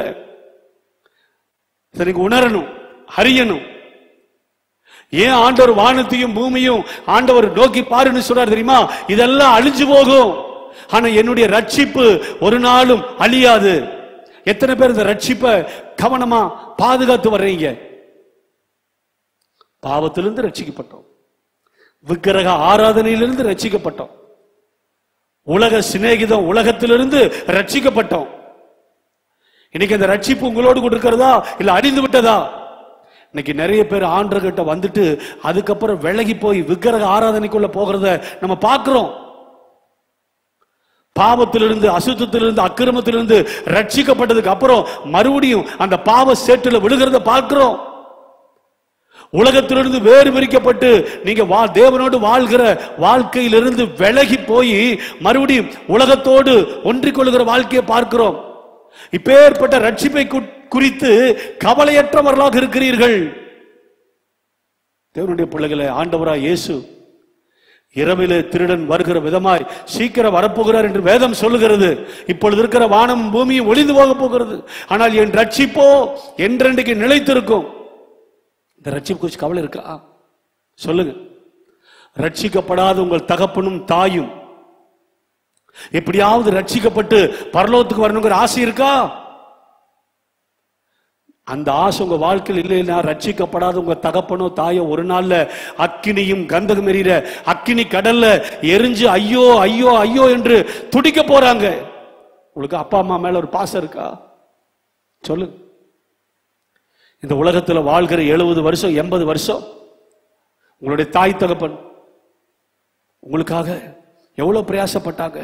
சரி உணரணும், அறியணும். ஏன் ஆண்டவர் வானத்தையும் பூமியும் ஆண்டவர் நோக்கி பாருன்னு சொல்றாரு தெரியுமா? இதெல்லாம் அழிஞ்சு போகும், ஆனா என்னுடைய ரட்சிப்பு ஒரு நாளும் அழியாது. எத்தனை பேர் இந்த ரட்சிப்பை கவனமா பாதுகாத்து வர்றீங்க? பாவத்திலிருந்து ரட்சிக்கப்பட்டோம், விக்கிரக ஆராதனையிலிருந்து ரட்சிக்கப்பட்டோம், உலக சிநேகிதம் உலகத்திலிருந்து ரட்சிக்கப்பட்டோம். இன்னைக்கு அந்த ரட்சிப்பு உங்களோடு கூட இருக்கிறதா இல்ல அழிந்து விட்டதா? இன்னைக்கு நிறைய பேர் ஆண்டவர்கிட்ட வந்துட்டு அதுக்கப்புறம் விலகி போய் விக்கிரக ஆராதனைக்குள்ள போகிறத நம்ம பார்க்கிறோம். பாவத்திலிருந்து, அசுத்தத்திலிருந்து, அக்கிரமத்திலிருந்து ரட்சிக்கப்பட்டதுக்கு அப்புறம் மறுபடியும் அந்த பாவ சேற்றுல விழுகிறத பார்க்கிறோம். உலகத்திலிருந்து வேறு பிரிக்கப்பட்டு நீங்க தேவனோடு வாழ்கிற வாழ்க்கையிலிருந்து விலகி போய் மறுபடியும் உலகத்தோடு ஒன்றிக்கொள்கிற வாழ்க்கையை பார்க்கிறோம். இப்பேற்பட்ட ரட்சிப்பை குறித்து கவலையற்றவர்களாக இருக்கிறீர்கள். தேவனுடைய பிள்ளைகளை, ஆண்டவராய் இயேசு இரவிலே திருடன் வருகிற விதமாய் சீக்கிரம் வரப்போகிறார் என்று வேதம் சொல்லுகிறது. இப்பொழுது இருக்கிற வானம் பூமியும் ஒளிந்து போக போகிறது, ஆனால் என் ரட்சிப்போ என்றென்றைக்கு நிலைத்திருக்கும். இந்த ரட்சிப்பு குறித்து கவலை இருக்கா? சொல்லுங்க. ரட்சிக்கப்படாத உங்கள் தகப்பனும் தாயும் எப்படியாவது ரட்சிக்கப்பட்டு பரலோகத்துக்கு வரணுங்கிற ஆசை இருக்கா? அந்த ஆசை உங்க வாழ்க்கையில் இல்லைன்னா ரட்சிக்கப்படாத உங்க தகப்பனோ தாயோ ஒரு நாள்ல அக்கினியும் கந்தகம் எறிகிற அக்கினி கடல்ல எரிஞ்சு ஐயோ ஐயோ ஐயோ என்று துடிக்க போறாங்க. உங்களுக்கு அப்பா அம்மா மேல ஒரு பாசம் இருக்கா? சொல்லு. இந்த உலகத்துல வாழ்கிற எழுபது வருஷம் எண்பது வருஷம் உங்களுடைய தாய் தகப்பன் உங்களுக்காக எவ்வளவு பிரயாசப்பட்டாங்க.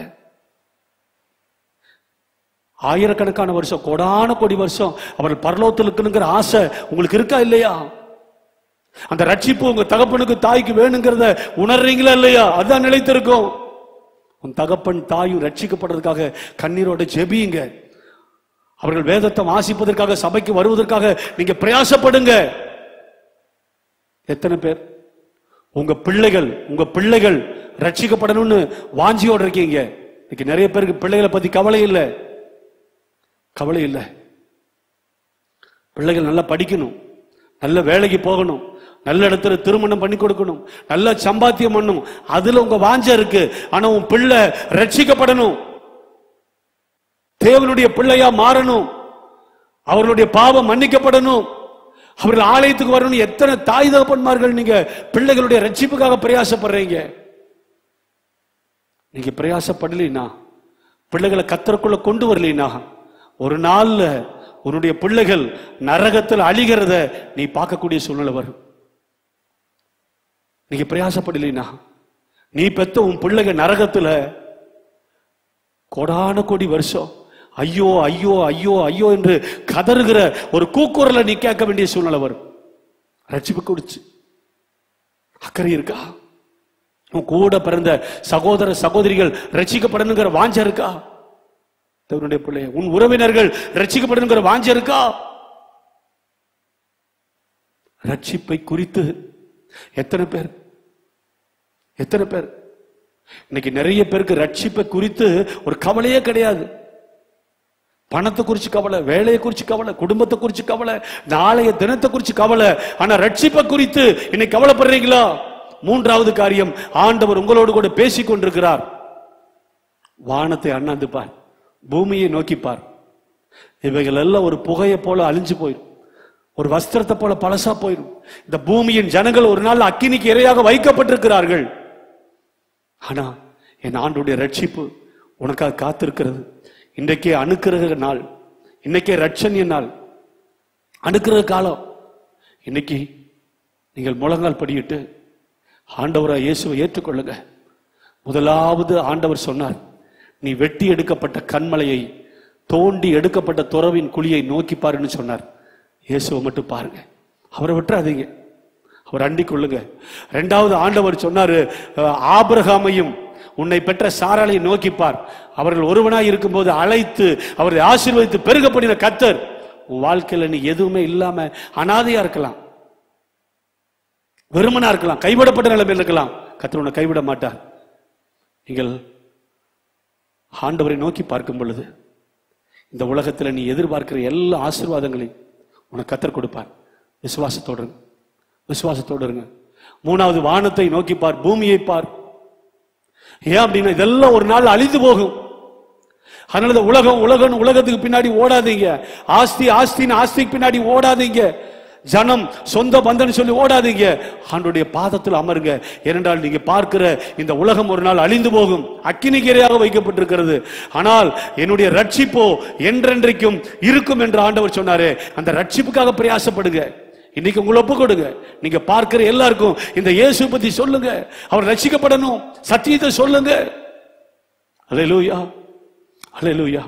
ஆயிரக்கணக்கான வருஷம், கோடான கோடி வருஷம் அவர்கள் பரலோகத்தில் இருக்கணுங்கிற ஆசை உங்களுக்கு இருக்கா இல்லையா? அந்த ரட்சிப்பு உங்க தகப்பனுக்கு தாய்க்கு வேணுங்கிறத உணர்றீங்களா இல்லையா? அதுதான் நிலைத்திருக்கும். உன் தகப்பன் தாயும் ரட்சிக்கப்படுறதுக்காக கண்ணீரோட ஜெபியுங்க. அவர்கள் வேதத்தை வாசிப்பதற்காக, சபைக்கு வருவதற்காக நீங்க பிரயாசப்படுங்க. எத்தனை பேர் உங்க பிள்ளைகள் உங்க பிள்ளைகள் ரட்சிக்கப்படணும்னு வாஞ்சியோடு இருக்கீங்க? இன்னைக்கு நிறைய பேருக்கு பிள்ளைகளை பத்தி கவலை இல்லை, கவலை இல்லை. பிள்ளைகள் நல்லா படிக்கணும், நல்ல வேலைக்கு போகணும், நல்ல இடத்துல திருமணம் பண்ணி கொடுக்கணும், நல்ல சம்பாத்தியம் பண்ணணும், அதுல உங்க வாஞ்ச இருக்கு. ஆனா உன் பிள்ளை ரட்சிக்கப்படணும், தேவனுடைய பிள்ளையா மாறணும், அவர்களுடைய பாவம் மன்னிக்கப்படணும், அவர்கள் ஆலயத்துக்கு வரணும். எத்தனை தாய் தகப்பன்மார்கள் நீங்க பிள்ளைகளுடைய ரட்சிப்புக்காக பிரயாசப்படுறீங்க? நீங்க பிரயாசப்படலைன்னா, பிள்ளைகளை கத்தருக்குள்ள கொண்டு வரலைன்னா, ஒரு நாள்ல உன்னுடைய பிள்ளைகள் நரகத்தில் அழிகிறத நீ பார்க்கக்கூடிய சூழ்நிலை வரும். நீங்க பிரயாசப்படலைன்னா நீ பெத்த உன் பிள்ளைகள் நரகத்துல கோடான கோடி வருஷம் ஐயோ ஐயோ ஐயோ ஐயோ என்று கதறுகிற ஒரு கூக்குரலை நீ கேட்க வேண்டிய சூழ்நிலை வரும். ரட்சிப்பு குடிச்சு அக்கறை இருக்கா? உன் கூட பிறந்த சகோதர சகோதரிகள் ரட்சிக்கப்படணுங்கிற வாஞ்ச இருக்கா? தேவனுடைய பிள்ளை, உன் உறவினர்கள் ரட்சிக்கப்படணுங்கிற வாஞ்ச இருக்கா? ரட்சிப்பை குறித்து எத்தனை பேர் எத்தனை பேர் இன்னைக்கு நிறைய பேருக்கு ரட்சிப்பை குறித்து ஒரு கவலையே கிடையாது. பணத்தை குறிச்சு கவலை, வேலையை குறிச்சு கவலை, குடும்பத்தை குறிச்சு கவலை, நாளைய தினத்தை குறிச்சு கவலை. ஆனா ரட்சிப்பை குறித்து இன்னைக்கு கவலைப்படுறீங்களா? மூன்றாவது காரியம், ஆண்டவர் உங்களோடு கூட பேசிக் கொண்டிருக்கிறார். வானத்தை அண்ணாந்து பார், பூமியை நோக்கிப்பார். இவைகள் எல்லாம் ஒரு புகையை போல அழிஞ்சு போயிடும், ஒரு வஸ்திரத்தை போல பழசா போயிடும். இந்த பூமியின் ஜனங்கள் ஒரு நாள் அக்கினிக்கு இரையாக வைக்கப்பட்டிருக்கிறார்கள். ஆனா என் ஆண்டுடைய ரட்சிப்பு உனக்காக காத்திருக்கிறது. இன்றைக்கே அணுக்கிற நாள், இன்னைக்கே ரட்சணிய நாள், அணுக்கிற காலம். இன்னைக்கு நீங்கள் முழங்கால் படியிட்டு ஆண்டவராய் இயேசுவை ஏற்றுக்கொள்ளுங்க. முதலாவது ஆண்டவர் சொன்னார், நீ வெட்டி எடுக்கப்பட்ட கண்மலையை, தோண்டி எடுக்கப்பட்ட துறவின் குழியை நோக்கி பாருன்னு சொன்னார். இயேசுவை மட்டும் பாருங்க, அவரை விட்டுறாதீங்க, அவர் அண்டிக் கொள்ளுங்க. இரண்டாவது ஆண்டவர் சொன்னாரு, ஆபிரகாமையும் உன்னை பெற்ற சாராளை நோக்கிப்பார். அவர்கள் ஒருவனாய் இருக்கும்போது அழைத்து அவரை ஆசீர்வதித்து பெருகப்படின கர்த்தர். உன் வாழ்க்கையில நீ எதுவுமே இல்லாம அனாதையா இருக்கலாம், வெறுமனா இருக்கலாம், கைவிடப்பட்ட நிலைமையில் இருக்கலாம். கர்த்தர் உன்னை கைவிட மாட்டார். நீங்கள் ஆண்டவரை நோக்கி பார்க்கும் பொழுது இந்த உலகத்தில் நீ எதிர்பார்க்கிற எல்லா ஆசீர்வாதங்களையும் உனக்கு கர்த்தர் கொடுப்பார். விசுவாசத்தோடு இருங்க, விசுவாசத்தோடு இருங்க. மூணாவது, வானத்தை நோக்கி பார், பூமியை பார். ஏன் அப்படின்னா இதெல்லாம் ஒரு நாள் அழிந்து போகும். அதனால உலகம் உலகம் உலகத்துக்கு பின்னாடி ஓடாதீங்க. ஆஸ்தி ஆஸ்தின்னு ஆஸ்திக்கு பின்னாடி ஓடாதீங்க. ஜனம் சொந்த பந்தன்னு சொல்லி ஓடாதீங்க. ஆண்டவருடைய பாதத்தில் அமருங்க. ஏனென்றால் நீங்க பார்க்கிற இந்த உலகம் ஒரு நாள் அழிந்து போகும், அக்கினிக்கிரையாக வைக்கப்பட்டிருக்கிறது. ஆனால் என்னுடைய ரட்சிப்போ என்றென்றைக்கும் இருக்கும் என்று ஆண்டவர் சொன்னாரே, அந்த ரட்சிப்புக்காக பிரயாசப்படுங்க. இன்னைக்கு உங்களை ஒப்பு கொடுங்க. நீங்க பார்க்கிற எல்லாருக்கும் இந்த இயேசு பத்தி சொல்லுங்க, அவர் ரட்சிக்கப்படணும், சத்தியத்தை சொல்லுங்க. அல்லேலூயா, அல்லேலூயா.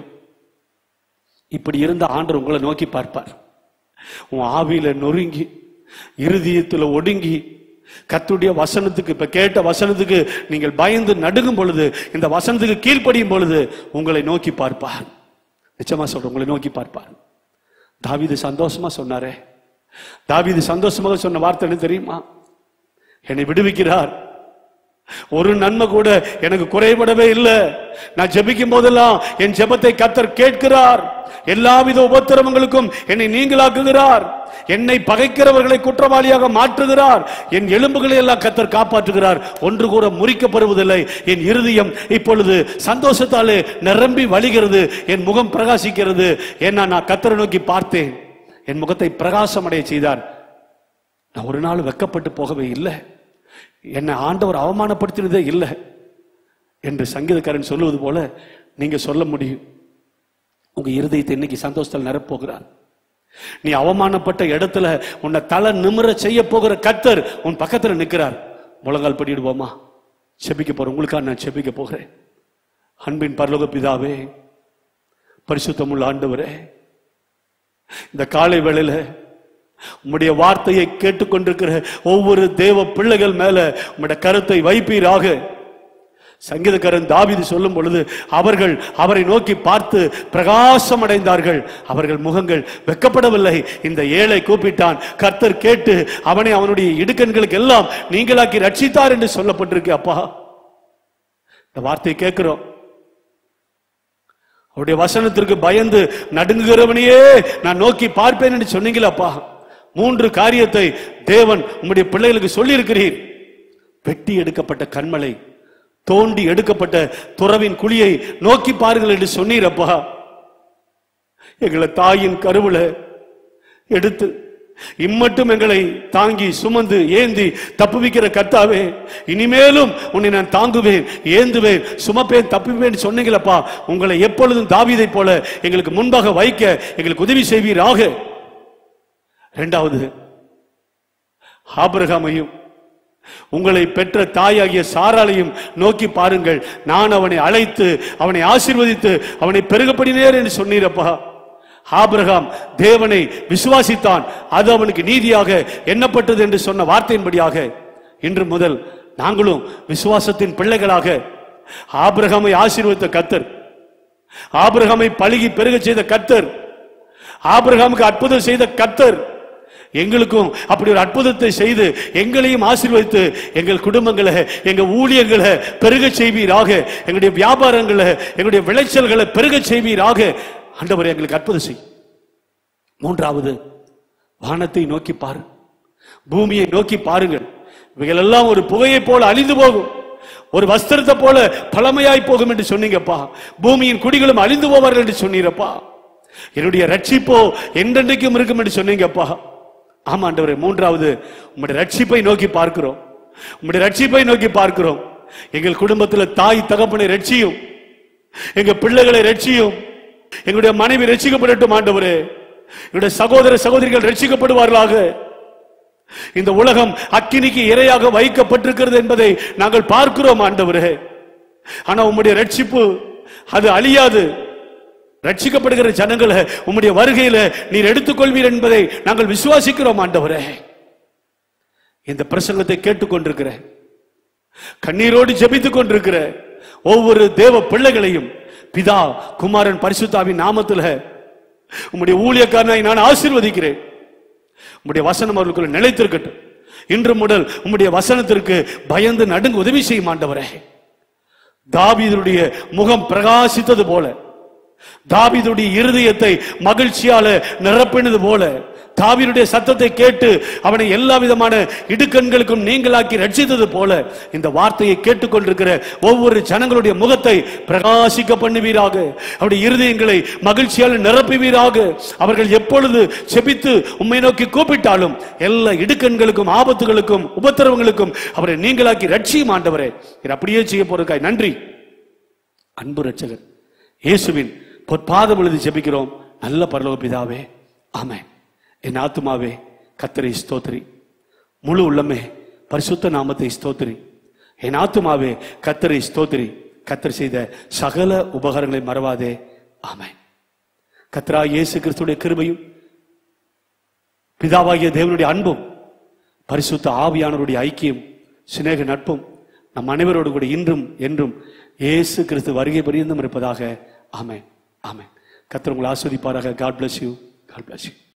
இப்படி இருந்த ஆண்டவர் உங்களை நோக்கி பார்ப்பார். உன் ஆவியில நொறுங்கி இருதயத்துல ஒடுங்கி கர்த்தருடைய வசனத்துக்கு, இப்ப கேட்ட வசனத்துக்கு நீங்கள் பயந்து நடுங்கும் பொழுது, இந்த வசனத்துக்கு கீழ்ப்படியும் பொழுது உங்களை நோக்கி பார்ப்பார். நிச்சயமா சொல்ற, உங்களை நோக்கி பார்ப்பார். தாவீது சந்தோஷமா சொன்னாரே, தாவீது சந்தோஷமாக சொன்ன வார்த்தை என்ன தெரியுமா? என்னை விடுவிக்கிறார், ஒரு நன்மை கூட எனக்கு குறைபடவே இல்லை. நான் ஜெபிக்கும் போதெல்லாம் என் ஜெபத்தை கர்த்தர் கேட்கிறார். எல்லாவித உபத்திரவங்களுக்கும் என்னை நீங்களாக்குகிறார். என்னை பகைக்கிறவர்களை குற்றவாளியாக மாற்றுகிறார். என் எலும்புகளை எல்லாம் கர்த்தர் காப்பாற்றுகிறார். ஒன்று கூட முறிக்கப்படுவதில்லை. என் இருதயம் இப்பொழுது சந்தோஷத்தாலே நிரம்பி வழிகிறது. என் முகம் பிரகாசிக்கிறது. ஏன்னா நான் கர்த்தரை நோக்கி பார்த்தேன், என் முகத்தை பிரகாசம் அடைய செய்தார். நான் ஒரு நாள் வெக்கப்பட்டு போகவே இல்லை, என்னை ஆண்டவர் அவமானப்படுத்தினதே இல்லை என்று சங்கீதக்காரன் சொல்லுவது போல நீங்க சொல்ல முடியும். உங்க இருதயத்தை இன்னைக்கு சந்தோஷத்தில் நிரப்போகிறார். நீ அவமானப்பட்ட இடத்துல உன்னை தலை நிமிர செய்ய போகிற கர்த்தர் உன் பக்கத்துல நிற்கிறார். முழங்கால் படிடுவோமா? செபிக்க போறேன், உங்களுக்காக நான் செபிக்க போகிறேன். அன்பின் பரலோக பிதாவே, பரிசுத்தமுள்ள ஆண்டவரே, இந்த காலை வேளையில உம்முடைய வார்த்தையை கேட்டுக்கொண்டிருக்கிற ஒவ்வொரு தேவ பிள்ளைகள் மேல உம்முடைய கருத்தை வைப்பீராக. சங்கீதக்காரன் தாவீது சொல்லும் பொழுது அவர்கள் அவரை நோக்கி பார்த்து பிரகாசம் அடைந்தார்கள், அவர்கள் முகங்கள் வெக்கப்படவில்லை. இந்த ஏழை கூப்பிட்டான், கர்த்தர் கேட்டு அவனை அவனுடைய இடுக்கண்களுக்கு எல்லாம் நீங்களாக்கி ரட்சித்தார் என்று சொல்லப்பட்டிருக்கு. அப்பா, இந்த வார்த்தையை கேட்கிறோம். அவருடைய வசனத்திற்கு பயந்து நடுங்குகிறவனையே நான் நோக்கி பார்ப்பேன் என்று சொன்னீங்களப்பா. மூன்று காரியத்தை தேவன் உம்முடைய பிள்ளைகளுக்கு சொல்லி இருக்கிறீர். வெட்டி எடுக்கப்பட்ட கண்மலை, தோண்டி எடுக்கப்பட்ட துறவின் குழியை நோக்கி பாருங்கள் என்று சொன்னீரப்பா. எங்களை தாயின் கருவுல எடுத்து இம்மட்டும் எங்களை தாங்கி சுமந்து ஏந்தி தப்புவிக்கிற கர்த்தாவே, இனிமேலும் உன்னை நான் தாங்குவேன், ஏந்துவேன், சுமப்பேன், தப்புவேன் சொன்னீங்களப்பா. உங்களை எப்பொழுதும் தாவீதை போல எங்களுக்கு முன்பாக வைக்க எங்களுக்கு உதவி செய்வீராக. இரண்டாவது, ஆபிரகாமையும் உங்களை பெற்ற தாயாகிய சாராளையும் நோக்கி பாருங்கள். நான் அவனை அழைத்து அவனை ஆசீர்வதித்து அவனை பெருகப்படினேன் என்று சொன்னீரப்பா. ஆபிரகாம் தேவனை விசுவாசித்தான், அது அவனுக்கு நீதியாக எண்ணப்பட்டது என்று சொன்ன வார்த்தையின்படியாக இன்று முதல் நாங்களும் விசுவாசத்தின் பிள்ளைகளாக ஆபிரகாமை ஆசீர்வதித்த கர்த்தர், ஆபிரகாமை பழுகி பெருக செய்த கர்த்தர், ஆபிரகாமுக்கு அற்புதம் செய்த கர்த்தர் எங்களுக்கும் அப்படி ஒரு அற்புதத்தை செய்து எங்களையும் ஆசீர்வதித்து எங்கள் குடும்பங்களை, எங்க ஊழியர்களை பெருக செய்வீராக. எங்களுடைய வியாபாரங்களை, எங்களுடைய விளைச்சல்களை பெருக செய்வீராக. ஆண்டவரே, எங்களுக்கு அற்புதம் செய். மூன்றாவது, வானத்தை நோக்கி பாரு, பூமியை நோக்கி பாருங்கள். இவைகள் எல்லாம் ஒரு புகையை போல அழிந்து போகும், ஒரு வஸ்திரத்தை போல பழமையாய் போகும் என்று சொன்னீங்கப்பா. பூமியின் குடிகளும் அழிந்து போவார்கள் என்று சொன்னீரப்பா. என்னுடைய ரட்சிப்போ என்றென்றைக்கும் இருக்கும் என்று சொன்னீங்கப்பா. ஆமா ஆண்டவரே, மூன்றாவது உம்முடைய ரட்சிப்பை நோக்கி பார்க்கிறோம், உம்முடைய ரட்சிப்பை நோக்கி பார்க்கிறோம். எங்கள் குடும்பத்தில் தாய் தகப்பனை ரட்சியும், எங்க பிள்ளைகளை ரட்சியும், எங்களுடைய மனைவி ரட்சிக்கப்படட்டும் ஆண்டவரே. எங்களுடைய சகோதர சகோதரிகள் ரட்சிக்கப்படுவார்களாக. இந்த உலகம் அக்கினிக்கு இரையாக வைக்கப்பட்டிருக்கிறது என்பதை நாங்கள் பார்க்கிறோம் ஆண்டவரே. ஆனா உம்முடைய ரட்சிப்பு அது அழியாது. ரட்சிக்கப்படுகிற ஜனங்களை உம்முடைய வருகையில நீர் எடுத்துக்கொள்வீர் என்பதை நாங்கள் விசுவாசிக்கிறோம் ஆண்டவரே. இந்த பிரசங்கத்தை கேட்டுக்கொண்டிருக்கிற, கண்ணீரோடு ஜெபித்துக் கொண்டிருக்கிற ஒவ்வொரு தேவ பிள்ளைகளையும் பிதா குமாரன் பரிசுத்தாவின் நாமத்தில் உம்முடைய ஊழியக்காரனாய் நான் ஆசீர்வதிக்கிறேன். உம்முடைய வசனம் அவர்களுக்குள்ள நிலைத்திருக்கட்டும். இன்று முதல் உம்முடைய வசனத்திற்கு பயந்து நடுங்க உதவி செய்யும் ஆண்டவரே. தாவீதுடைய முகம் பிரகாசித்தது போல, தாவீதுடைய இருதயத்தை மகிழ்ச்சியால நிரப்பினது போல, தாவீதுடைய சத்தத்தை கேட்டு அவனை எல்லா விதமான இடுக்கண்களுக்கும் நீங்களாக்கி ரட்சித்தது போல, இந்த வார்த்தையை கேட்டுக்கொண்டிருக்கிற ஒவ்வொரு ஜனங்களுடைய முகத்தை பிரகாசிக்க பண்ணுவீராக. அவருடைய இருதயங்களை மகிழ்ச்சியால் நிரப்புவீராக. அவர்கள் எப்பொழுது செபித்து உம்மை நோக்கி கூப்பிட்டாலும் எல்லா இடுக்கண்களுக்கும் ஆபத்துகளுக்கும் உபத்திரவங்களுக்கும் அவரை நீங்களாக்கி ரட்சியும் ஆண்டவரே. இது அப்படியே செய்ய போறதுக்காய் நன்றி. அன்பு ரட்சகர் இயேசுவின் பொற்பாதம் எழுதி ஜெபிக்கிறோம் நல்ல பரலோக பிதாவே, ஆமென். என் ஆத்துமாவே கர்த்தரை ஸ்தோத்திரி, முழு உள்ளமே பரிசுத்த நாமத்தை ஸ்தோத்திரி. என் ஆத்துமாவே கர்த்தரை ஸ்தோத்திரி, கர்த்தர் செய்த சகல உபகாரங்களை மறவாதே, ஆமென். கர்த்தராகிய இயேசு கிறிஸ்துவின் கிருபையும் பிதாவாகிய தேவனுடைய அன்பும் பரிசுத்த ஆவியானவருடைய ஐக்கியம் சிநேக நட்பும் நம் அனைவரோடு கூட இன்றும் என்றும் இயேசு கிறிஸ்து வருகை பரியந்தம் இருப்பதாக, ஆமென், ஆமென். கர்த்தர் உங்களை ஆசீர்வதிப்பாராக. God bless you. God bless you.